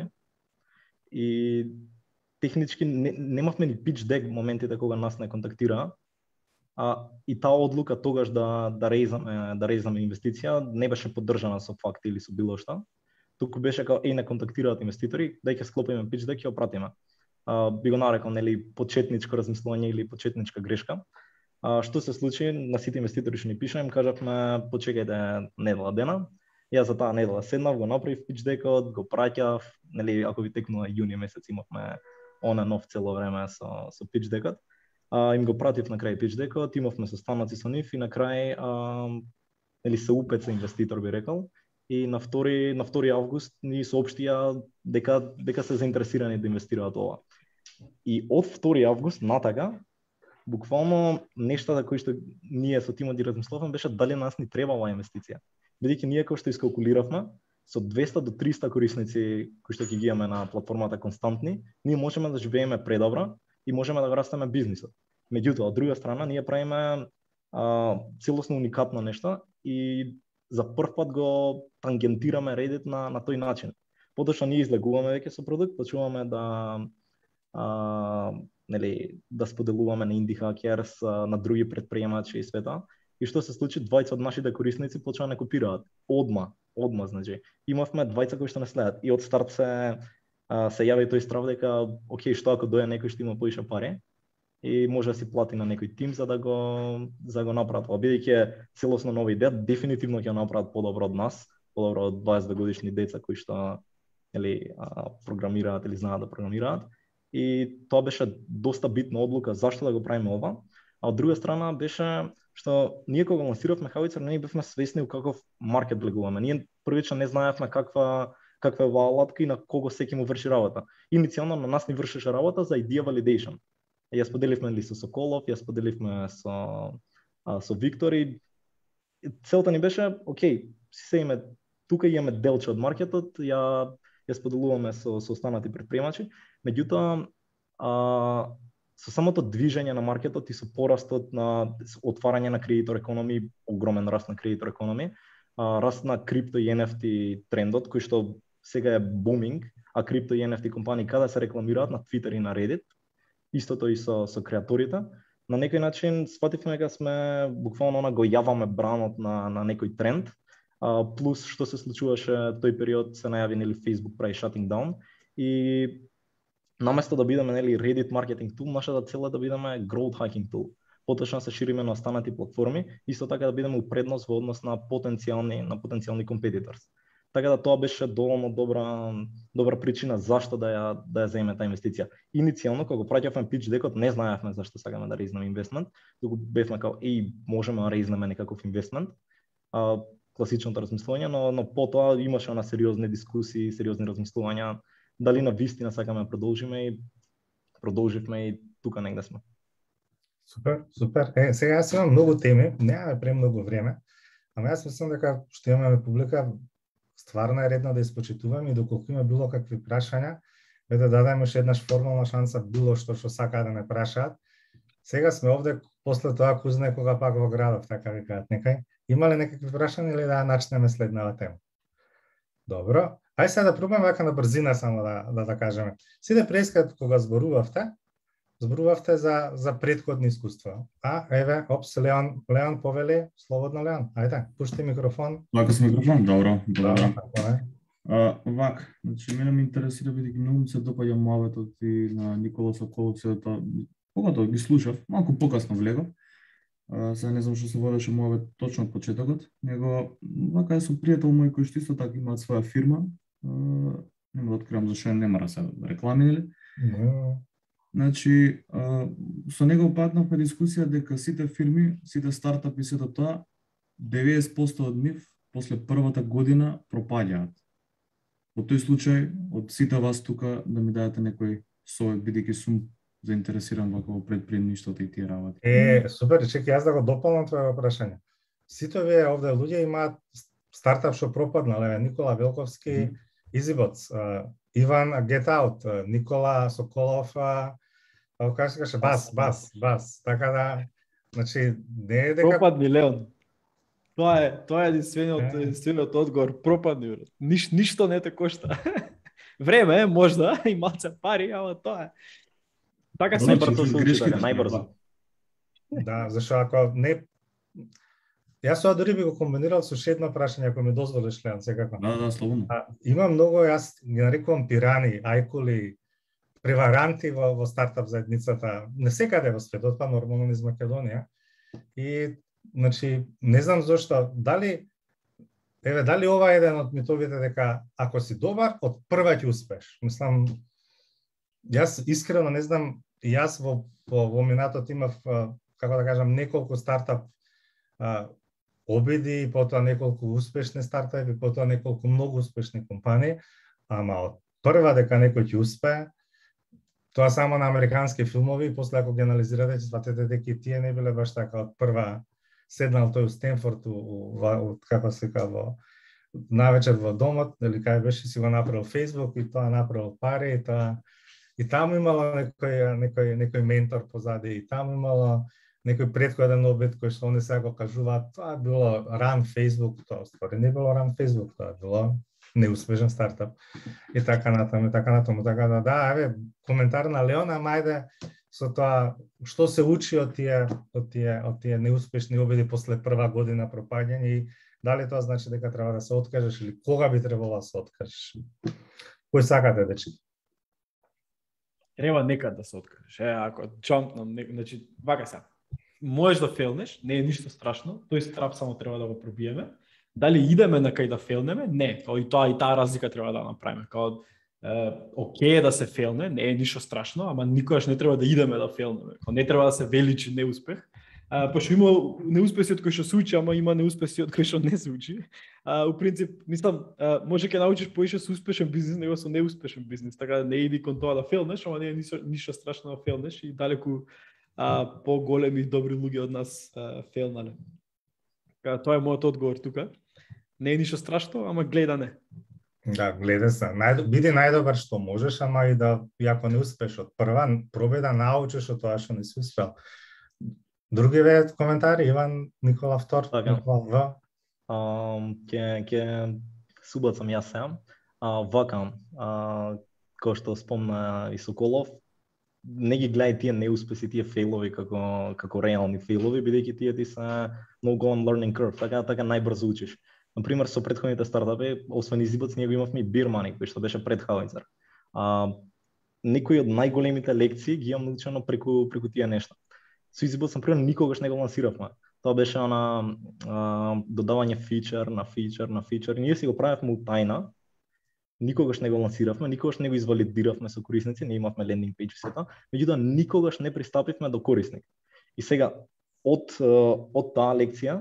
и технички не, немавме ни pitch deck моментите кога нас не контактираа. А и таа одлука тогаш да да рейзаме да рейзаме инвестиција не беше поддржана со факти или со било што. Туку беше како еј не контактираат инвеститори, дај ќе склопиме pitch deck и ја пратиме. А, би го нарекол нели почетничко размислување или почетничка грешка. А, што се случи на сите инвеститори што ни пишаа, им кажавме почекајте недела дена. Јас за таа недела седнав, го направив pitch deck-от, го праќав, нели ако ви текнува јуни месец имавме она нов цело време со со pitch deck-от. А, им го пратив на крај pitch deck-от, имавме состаноци со нив и на крај а, нели се упеца инвеститор би рекол. И на втори на втори август ни соопштија дека дека се заинтересирани да инвестираат ова. И од втори август натака буквално нештата кои што ние со тимот ги размислувавме беше дали нас ни треба оваа инвестиција. Бидејќи ние кој што искалкулиравме со двеста до триста корисници кои што ќе ги имаме на платформата константни, ние можеме да живееме предобро и можеме да го растеме бизнисот. Меѓутоа, од друга страна, ние правиме а, целосно уникатно нешто и за прв пат го тангентираме Reddit на на тој начин. Потоа ние излегуваме веќе со продукт, почнуваме да а, нели да споделуваме на Indie Hackers, на други предприемачи и света. И што се случи, двајца од нашите корисници почнаа да копираат одма, одма значи. Имавме двајца кои што не следат и од старт се а, се јави тој страв дека окей, што ако дојде некој што има поише пари и може да си плати на некој тим за да го за да го направат. Бидејќи е целосно нова идеја, дефинитивно ќе направат подобро од нас, подобро од дваесет годишни деца кои што нели програмираат или знаат да програмираат. И тоа беше доста битна одлука зашто да го правиме ова. А од друга страна беше што ние кога лансиравме Howitzer не бевме свесни у каков маркет влегуваме. Ние првично не знаевме каква каква е оваа алатка и на кого секи му врши работа. Иницијално на нас ни вршеше работа за idea validation. Ја споделивме ли со Соколов, ја споделивме со а, со Виктор и целта ни беше, окей, си се име тука имаме делче од маркетот, ја ја споделуваме со со останати претприемачи, меѓутоа а, со самото движење на маркетот и со порастот на отварање на кредитор економи, огромен раст на кредитор економи, а, раст на крипто и Ен Еф Ти трендот кој што сега е буминг, а крипто и Ен Еф Ти компании каде се рекламираат на Twitter и на Reddit, истото и со со креаторите. На некој начин свативме дека сме буквално она го јаваме бранот на на некој тренд. А, плюс што се случуваше тој период се најави нели Facebook прави shutting down и наместо да бидеме нели Reddit marketing tool, нашата цел е да бидеме growth hacking tool. Поточно се шириме на останати платформи, исто така да бидеме у предност во однос на потенцијални на потенцијални competitors. Така да тоа беше доволно добра добра причина зашто да ја да ја земеме таа инвестиција. Иницијално кога го праќавме pitch декот не знаевме зашто сакаме да рейзнеме инвестмент, туку бевме као еј можеме да рейзнеме некаков инвестмент. А класичното размислување, но но потоа имаше на сериозни дискусии, сериозни размислувања дали на вистина сакаме да продолжиме и продолживме и тука негде сме.
Супер, супер. Е, сега јас имам многу теми, немаме премногу време, ама јас мислам дека што имаме публика, стварно е редно да испочитуваме и доколку има било какви прашања, бе да дадеме уште еднаш формална шанса било што што сакаат да ме прашаат. Сега сме овде после тоа кој знае кога пак во градов, така викаат некај. Има ли некакви прашања или да начнеме следната тема? Добро. Ај сега да пробаме вака на брзина само да да, да кажеме. Сите преска кога зборувавте, зборувавте за за претходни искуства. А еве, опс, Леон, Леон повели, слободно Леон. Ајде, пушти микрофон.
Вака с микрофон, добро, добро.
Така е.
А, вака, значи мене ме интересира бидејќи многу ми се допаѓа муабетот и на Никола Соколов, се тоа поготово ги слушав, малку покасно влегов. Uh, сега не знам што се водеше муабет точно од почетокот, него вака е со пријател мој кој што исто така имаат своја фирма. Uh, нема да откривам зашто не мора се реклами или.
No.
Значи, uh, со него патнавме дискусија дека сите фирми, сите стартапи, сето тоа деветдесет проценти од нив после првата година пропаѓаат. Во тој случај од сите вас тука да ми дадете некој совет бидејќи сум заинтересиран во предприемништвото и тие работи.
Е, супер, чекај јас да го дополнам твоето прашање. Сите овие овде луѓе имаат стартап што пропаднал, еве Никола Велковски, mm -hmm. Изибоц, Иван Get Out, Никола Соколов, како се каже, Бас, Бас, Бас. Така да, значи не е дека
пропадни Леон. Тоа е, тоа е единствениот, единствениот одговор, пропадни. Ниш, ништо не те кошта. Време е, можда, и малце пари, ама тоа е. Така се
најбрзо се учи, така, најбрзо.
Да, зашто ако не Јас тоа дори би го комбинирал со уште едно прашање, ако ми дозволиш, Леон, секако.
Да, да, слободно.
А, има многу, јас ги нарекувам пирани, ајкули, преваранти во, во стартап заедницата, не секаде во светот, па нормално низ Македонија. И, значи, не знам зошто, дали, еве, дали ова е еден од митовите дека ако си добар, од прва ќе успеш. Мислам, јас искрено не знам, јас во, во, во минатот имав, како да кажам, неколку стартап а, обиди, и потоа неколку успешни стартапи, потоа неколку многу успешни компании, ама од прва дека некој ќе успее, тоа само на американски филмови, и после ако ги анализирате, ќе сватите дека и тие не биле баш така од прва седнал тој у Стенфорд, у, у, у како се вика, во навечер во домот, или кај беше си го направил Facebook и тоа направил пари, и тоа и таму имало некој некој некој ментор позади, и таму имало некој претходен обид кој што они сега го кажуваат, тоа било ран Facebook, тоа ствари не било ран Facebook, тоа било неуспешен стартап. И така натаму, и така натаму, така да, да, еве, коментар на Леона, мајде со тоа што се учи од тие од тие од тие неуспешни обиди после прва година пропаѓање, и дали тоа значи дека треба да се откажеш или кога би требало да се откажеш? Кој сакате, дечки?
Треба некад да се откажеш. Е, ако джампнам, значи, вака се. Можеш да фелнеш, не е ништо страшно, тој страв само треба да го пробиеме. Дали идеме на кај да фелнеме? Не, као и тоа и таа разлика треба да направиме. Као е, окей да се фелне, не е ништо страшно, ама никогаш не треба да идеме да фелнеме. Као не треба да се величи неуспех, А, пошто има неуспеси од кои што се учи, ама има неуспеси од кои што не се учи. А, у принцип, мислам, а, може ќе научиш поише со успешен бизнис, него со неуспешен бизнис, така да не иди кон тоа да фейлнеш, ама не е ништо, ништо страшно да фейлнеш и далеку а, по-големи и добри луѓе од нас а, фейлнале. Така, тоа е мојот одговор тука. Не е ништо страшно, ама гледа не.
Да, гледа се. Нај, биди најдобар што можеш, ама и да, и ако не успеш од прва, пробај да научиш од тоа што не си успел. Други ве коментари, Иван, Никола Втор,
така.
Никола В.
Um, ке, ке субацам јас сеам. Uh, вака, uh, кој што спомна и Соколов, не ги гледај тие неуспеси, тие фейлови како, како реални фейлови, бидејќи тие ти се много голем learning curve, така, така најбрзо учиш. Например, со претходните стартапи, освен Изибац, ние го имавме и Beer Money, кој што беше пред Howitzer. Uh, некои од најголемите лекции ги имам научено преку, преку тие нешта. Со Изибац, например, никогаш не го лансиравме. Тоа беше на а, додавање фичер на фичер на фичер. Ние си го правевме утајна, никогаш не го лансиравме, никогаш не го извалидиравме со корисници, не имавме лендинг пејдж и сета, меѓутоа никогаш не пристапивме до корисник. И сега, од, од таа лекција,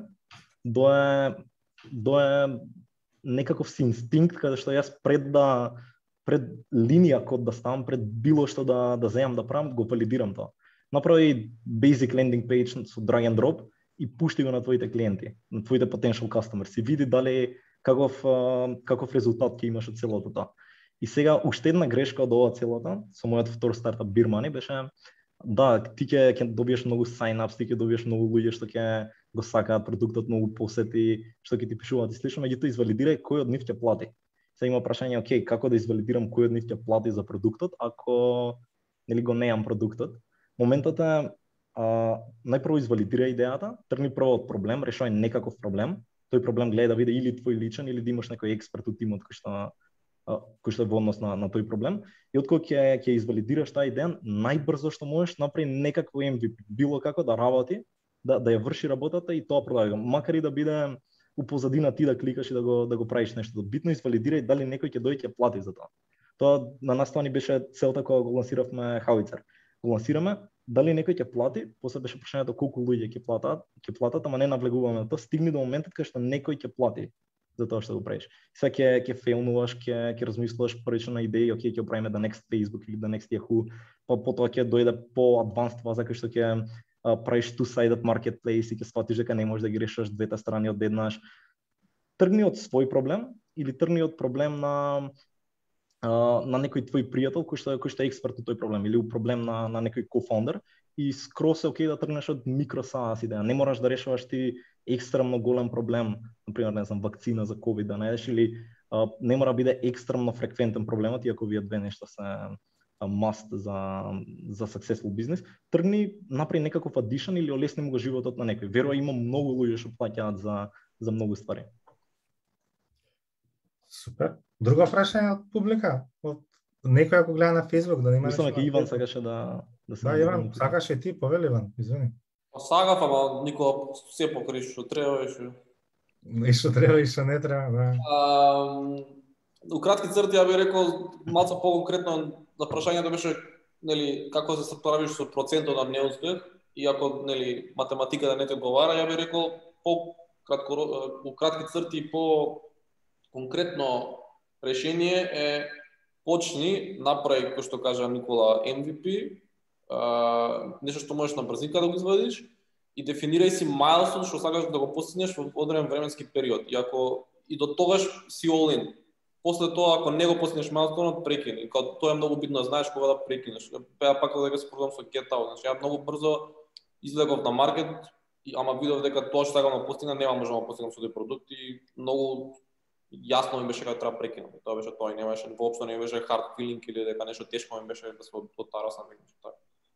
дое, дое некаков си инстинкт, каде што јас пред да, пред линија код да ставам, пред било што да, да земам да правам, го валидирам тоа. Направи basic landing page со drag and drop и пушти го на твоите клиенти, на твоите potential customers и види дали каков каков резултат ќе имаш од целото тоа. И сега уште една грешка од ова целата, со мојот втор стартап Beer Money беше да, ти ќе ќе добиеш многу sign-ups, ти ќе добиеш многу луѓе што ќе го сакаат продуктот, многу посети, што ќе ти пишуваат и слично, меѓутоа извалидирај кој од нив ќе плати. Сега има прашање, окей, како да извалидирам кој од нив ќе плати за продуктот ако нели го неам продуктот. Моментот е, а, најпрво извалидира идејата, тргни прво од проблем, решај некаков проблем. Тој проблем гледа да види или твој личен или да имаш некој експерт од тимот кој што а, кој што е во однос на, на тој проблем. И откога ќе ќе извалидираш таа идеја, најбрзо што можеш направи некакво Ем Ви Пи, било како да работи, да да ја врши работата и тоа продај го. Макар и да биде у позадина ти да кликаш и да го да го правиш нешто. Битно извалидирај дали некој ќе дојде ќе плати за тоа. Тоа на нас тоа ни беше целта кога го лансиравме Howitzer. Го лансираме, дали некој ќе плати, после беше прашањето колку луѓе ќе платат, ќе платат, ама не навлегуваме на тоа, стигни до моментот кога што некој ќе плати за тоа што го правиш. Сега ќе ќе фейлнуваш, ќе ќе размислуваш првично на идеи, окей, ќе правиме the next Facebook или the next Yahoo, па потоа ќе дојде по advanced фаза кај што ќе правиш two-sided marketplace и ќе сфатиш дека не можеш да ги решиш двете страни одеднаш. Тргни од свој проблем или тргни од проблем на на некој твој пријател кој што кој што е експерт од тој проблем или проблем на на некој кофаундер и скрос е окей да тргнеш од микро SaaS идеја. Не мораш да решаваш ти екстремно голем проблем, например, не знам, вакцина за ковид да најдеш или а, не мора биде екстремно фреквентен проблемот, иако вие две нешта се must за за successful бизнес. Тргни, направи некаков addition или олесни му го животот на некој. Верува има многу луѓе што плаќаат за за многу ствари.
Супер. Друго прашање од публика? Од некој ако гледа на Facebook да нема.
Мислам дека Иван сакаше да да се.
Да, Иван, сакаше ти, повели Иван, извини.
Сагав, ама Никола се покри што треба и што.
И што треба и што не треба, да.
А, у кратки црти ја би рекол малку поконкретно на прашањето беше нели како да се справиш со процентот на неуспех и ако нели математика да не ти одговара, ја би рекол по кратко у кратки црти по конкретно решение е почни, направи, кој што кажа Никола, Ем Ви Пи, а, нешто што можеш на брзинка да го извадиш и дефинирај си майлстон што сакаш да го постигнеш во одреден временски период. И ако и до тогаш си all in. После тоа ако не го постигнеш майлстонот, прекини. Као тоа е многу битно да знаеш кога да прекинеш. Ја пак дека се продам со Get Out. Значи ја многу брзо излегов на маркет, ама видов дека тоа што сакам да постигнам нема можам да постигнам со тој продукт и многу јасно ми беше дека треба прекинам. Тоа беше тоа и немаше воопшто не беше hard feeling или дека нешто тешко ми беше да се дотарасам некој така.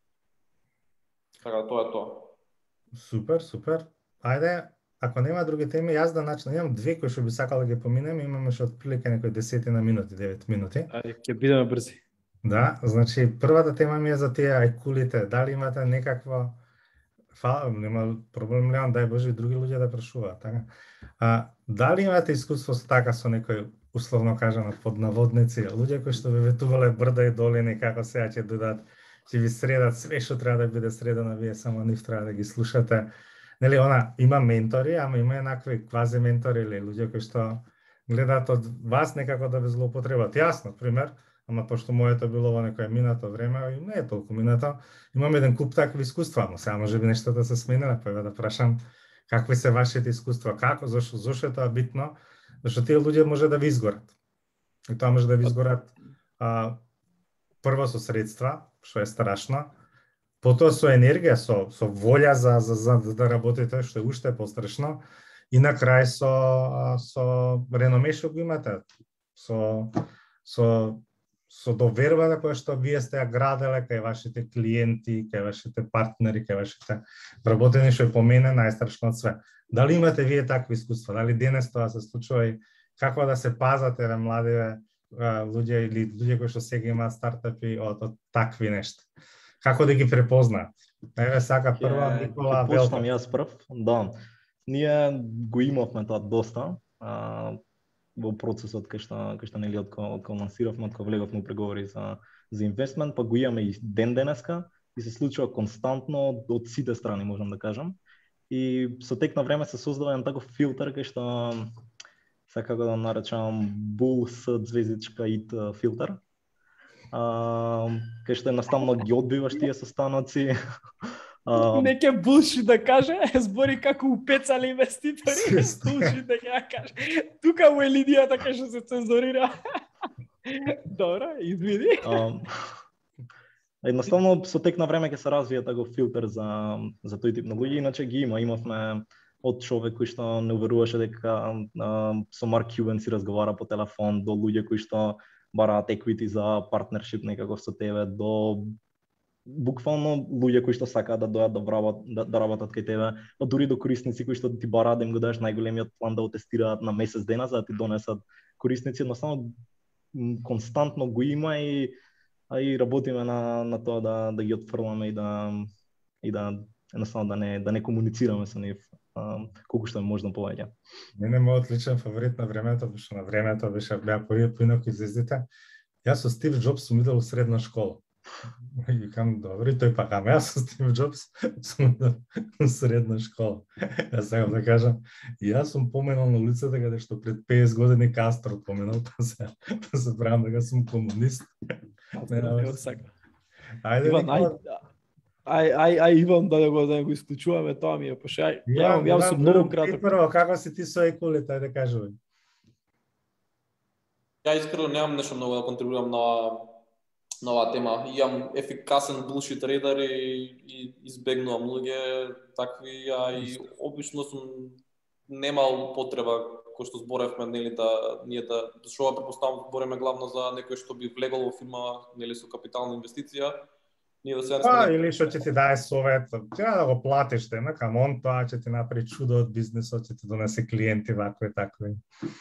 Така тоа е тоа.
Супер, супер. Ајде, ако нема други теми, јас да начнам. Имам две кои што би сакал да ги поминем, имаме што отприлика некои десетина минути, девет минути.
Ајде, ќе бидеме брзи.
Да, значи првата тема ми е за тие ајкулите. Дали имате некаква фала, нема проблем ли, дај Боже и други луѓе да прашуваат, така? А, дали имате искуство со така со некој условно кажано под наводници, луѓе кои што ве ветувале брда и долини како сега ќе дојдат ќе ви средат све што треба да биде средано, вие само нив треба да ги слушате. Нели, она има ментори, ама има еднакви квази ментори или луѓе кои што гледаат од вас некако да ве злоупотребат. Јасно, пример, ама пошто моето било во некое минато време, и не е толку минато, имам еден куп такви искуства, но сега може би нешто да се смениле, па да прашам какви се вашите искуства, како, зашо, зашо е тоа битно, зашто тие луѓе може да ви изгорат. И тоа може да ви изгорат а, прво со средства, што е страшно, потоа со енергија, со, со волја за, за, за да работите, што е уште пострашно, и на крај со, со реноме што го имате, со, со, со довербата која што вие сте ја граделе кај вашите клиенти, кај вашите партнери, кај вашите работени, што е по мене најстрашно од све. Дали имате вие такви искуства? Дали денес тоа се случува и како да се пазате на младиве луѓе или луѓе кои што сега имаат стартапи од, од такви нешта? Како да ги препознаат? Еве сака прва Никола Велков.
Почнам јас прв, да. Ние го имавме тоа доста а, во процесот кај што кај што нели од кога лансиравме, од кога влеговме преговори за за инвестмент, па го имаме и ден денеска и се случува константно од сите страни, можам да кажам. И со тек на време се создава еден таков филтер кај што се како да наречам Bull с звездичка ит филтер. А, кај што едноставно ги одбиваш тие состаноци.
Uh, Неке булшит да каже, збори како упецали инвеститори, булшит да ја каже. Тука му е линијата кај што се цензурира. Добро, извини.
Uh, едноставно со тек на време ќе се развие таков филтер за за тој тип на луѓе, иначе ги има, имавме од човек кој што не уверуваше дека uh, со Марк Кјубан си разговара по телефон, до луѓе кои што бараат equity за партнершип некаков со тебе, до буквално луѓе кои што сакаат да дојдат да врабат, да, да работат кај тебе, а дури до корисници кои што ти бараат да им го дадеш најголемиот план да го тестираат на месец дена за да ти донесат корисници, едноставно константно го има и а и работиме на на тоа да да ги отфрламе и да и да едноставно да не да не комуницираме со нив колку што е можно повеќе.
Мене мојот личен фаворит на времето, што на времето беше беа први поинаки звездите. Јас со Стив Џобс сум идел у средна школа. И викам, добро, и тој пак, ама јас со Стив Џобс сум идел у средна школа. Јас сакам да кажам, и јас сум поменал на улицата каде што пред петдесет години Кастро поменал, па се, па се правам дека сум комунист.
Ајде, Иван, ај, ај, ај, ај, Иван, да го, да го исклучуваме тоа ми е, поше, ај, јавам, јавам сум многу краток.
Прво, како си ти со еколите, ајде кажувај.
Ја искрено немам нешто многу да контрибуирам на на оваа тема. Имам ефикасен булшит рейдер и, и избегнувам луѓе такви, а и обично сум немал потреба кој што зборевме, нели, да ние да што претпоставам збореме главно за некој што би влегол во фирма, нели, со капитална инвестиција. Ние да се
Па, или што ќе ти даде совет, треба да го платиш те, на камон, тоа ќе ти направи чудо од бизнисот, ќе ти донесе клиенти вакви и такви.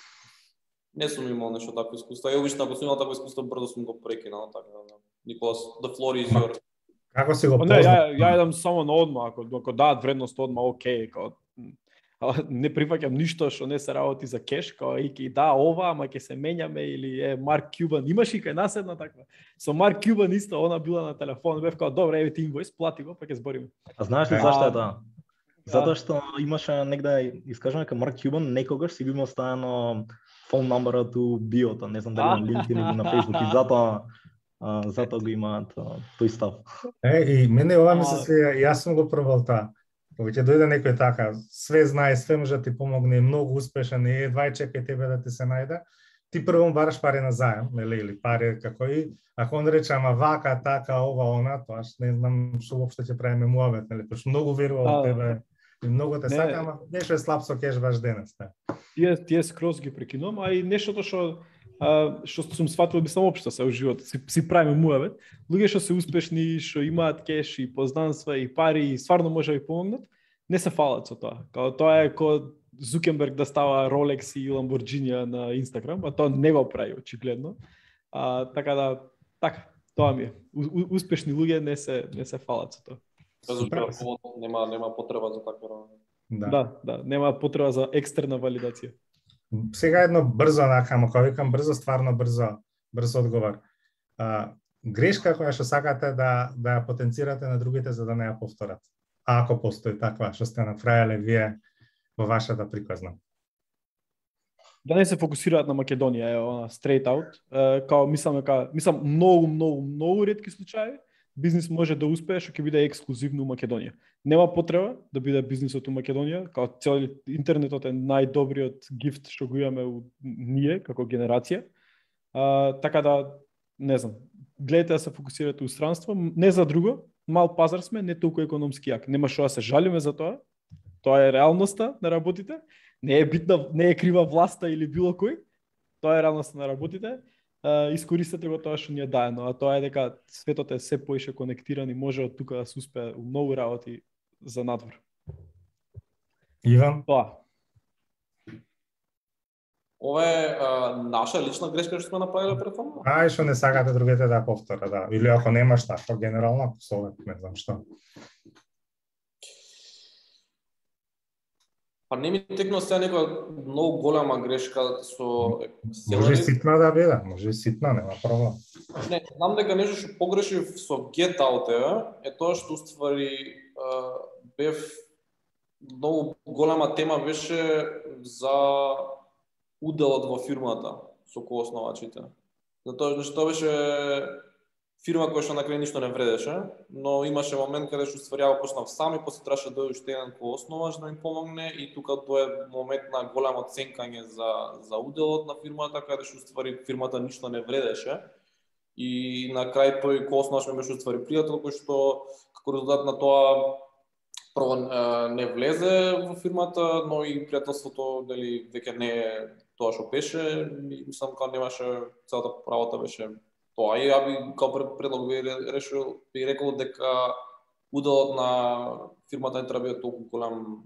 Не сум имал нешто такво искуство. Ја обично ако сум имал такво искуство, брзо сум го прекинал, така да. Николас, the floor is yours.
Како си го
познал? Не, ја ја едам само на одма, ако ако дадат вредност одма, окей, како не прифаќам ништо што не се работи за кеш, како и да ова, ама ќе се менјаме или е Марк Кјубан, имаш и кај нас една таква. Со Марк Кјубан исто, она била на телефон, бев како добро, еве ти инвойс, плати го, па ќе збориме.
А знаеш ли зашто е тоа? Затоа што имаше негде искажано дека Марк Кјубан некогаш си го имал ставено фон номерот у биото, не знам дали на LinkedIn или на Facebook, и затоа а, затоа го имаат тој став.
Е, и мене ова ми се свија, јас сум го пробал таа. Кога ќе дојде некој така, све знае, све може да ти помогне, многу успешен, и едва чекај тебе да ти се најде, ти прво бараш пари на заем, нели, или пари како и, ако он рече, ама вака, така, ова, она, тоа не знам што воопшто ќе правиме муавет, нели, пошто многу верува во тебе. И многу те сака, ама нешто е слаб со кеш баш денес, да.
Тие тие скроз ги прекинувам, а и нештото што а, што сум сфатил би само општо се во животот, си, си правиме муавет. Луѓе што се успешни, што имаат кеш и познанства и пари и стварно може да ви помогнат, не се фалат со тоа. Као тоа е ко Зукерберг да става Rolex и Lamborghini на Инстаграм, а тоа не го прави очигледно. А, така да, така, тоа ми е. У, успешни луѓе не се не се фалат со тоа.
Нема нема потреба за таква.
Да. да, да, нема потреба за екстерна валидација.
Сега едно брзо, онака, ама кога викам брзо, стварно брзо, брзо одговор. А, грешка која што сакате да да ја потенцирате на другите за да не ја повторат. А ако постои таква што сте направиле вие во вашата приказна.
Да не се фокусираат на Македонија, е она straight out. Е, као мислам дека мислам многу многу многу ретки случаи бизнис може да успее што ќе биде ексклузивно у Македонија. Нема потреба да биде бизнисот у Македонија, као цел интернетот е најдобриот гифт што го имаме у ние како генерација. А, така да не знам, гледате да се фокусирате у странство, не за друго, мал пазар сме, не толку економски як. Нема што да се жалиме за тоа. Тоа е реалноста на работите. Не е битна, не е крива власта или било кој. Тоа е реалноста на работите. Uh, искористете го тоа што ни е даено, а тоа е дека светот е се поише конектиран и може од тука да се успее у многу работи за надвор.
Иван?
Тоа.
Ова е а, наша лична грешка што сме направиле претходно?
А, и што не сакате другите да повтора, да. Или ако немаш така, генерално, совет, не знам што.
Па не ми текнува сега некоја многу голема грешка со
Може и ситна да биде, може и ситна, нема проблем.
Не, знам дека нешто што погрешив со Get Out е тоа што уствари бев многу голема тема беше за уделот во фирмата со коосновачите. Затоа значи тоа беше фирма која што на крај ништо не вредеше, но имаше момент каде што ствари ја почнав сам и после требаше да дојде уште еден коосновач да ми помогне и тука тоа е момент на голямо ценкање за за уделот на фирмата каде што ствари фирмата ништо не вредеше и на крај тој коосновач ми беше ствари пријател кој што како резултат на тоа прво не влезе во фирмата, но и пријателството дали веќе не е тоа што беше, мислам дека немаше целата работа беше тоа. И ја би као предлог би решил би рекол дека уделот на фирмата не треба да биде толку голем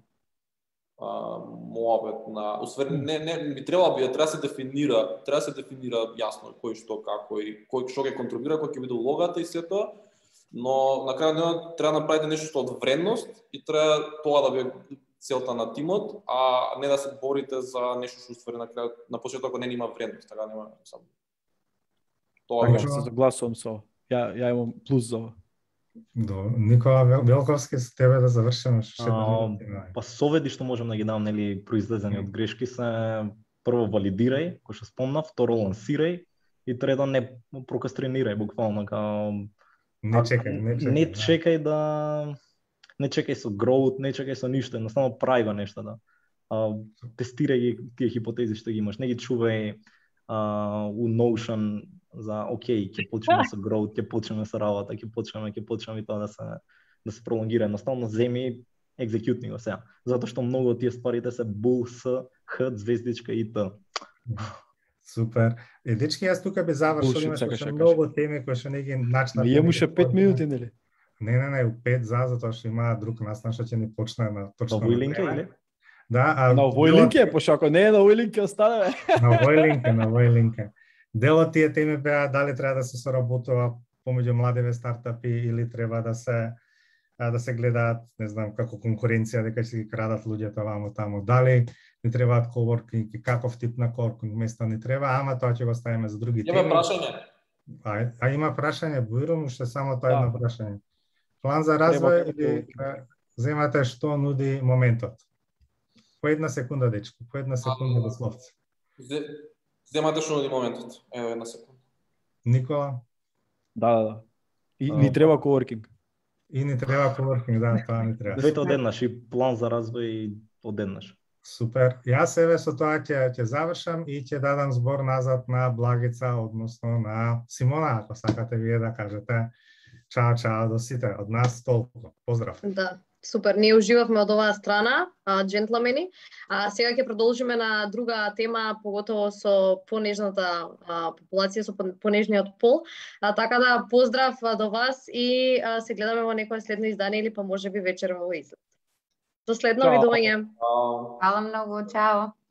моабет на усвер не не би требало би треба да се дефинира, треба да се дефинира јасно кој што како и кој што ќе контролира, кој ќе биде улогата и се тоа. Но на крај на треба да направите нешто што од вредност и треба тоа да биде целта на тимот, а не да се борите за нешто што уствари на крај на почеток ако не има вредност, така нема сам. Тоа
Така се согласувам со. Ја ја имам плюс за ова.
До Никола Велковски со тебе да завршиме што
ќе па совети што можам да ги дам нели произлезени од грешки се прво валидирај, кој што спомнав, второ лансирај и трето не прокастринирај буквално као
не чекај, не чекај.
Не чекај да не чекај со growth, не чекај со ништо, едноставно прави го нешто да. А, тестирај ги тие хипотези што ги имаш, не ги чувај а, у Notion за окей, ќе почнеме со growth, ќе почнеме со работа, ќе почнеме, ќе почнеме и тоа да се да се пролонгира. Едноставно земи екзекютни го сега, затоа што многу од тие стварите се бул с х звездичка и т.
Супер. Е, дечки, јас тука би завршил, имаше многу теми кои што не ги начнав.
Ние уште пет минути, нели?
Не, не, не, пет за, затоа што има друг настан што ќе ни почне на точно.
На овој линк или?
Да, а
на овој линк е, пошто ако не е на овој линк ќе остане.
На овој линк, на овој линк. Дел од тие теми беа дали треба да се соработува помеѓу младиве стартапи или треба да се да се гледаат, не знам, како конкуренција дека ќе ги крадат луѓето ваму таму. Дали не требаат коворкинг, каков тип на коворкинг место не треба, ама тоа ќе го ставиме за други теми.
Има прашање.
А, а има прашање, Бујрум, уште само тоа едно прашање. План за развој или земате што нуди моментот? По една секунда, дечко, по една секунда до словце.
Земате што нуди моментот. Ево една секунда.
Никола?
Да, да, да. И ни треба коворкинг.
И ни треба коворкинг, да, тоа ни треба.
Двете одеднаш и план за развој одеднаш.
Супер. Јас еве со тоа ќе ќе завршам и ќе дадам збор назад на Благица, односно на Симона, ако сакате вие да кажете чао, чао до сите. Од нас толку. Поздрав.
Да. Супер, ние уживавме од оваа страна, джентлмени. А сега ќе продолжиме на друга тема, поготово со понежната а, популација, со понежниот пол. А, така да поздрав а, до вас и а, се гледаме во некое следно издание или па можеби вечер во излет. До следно видување.
Фала многу, чао.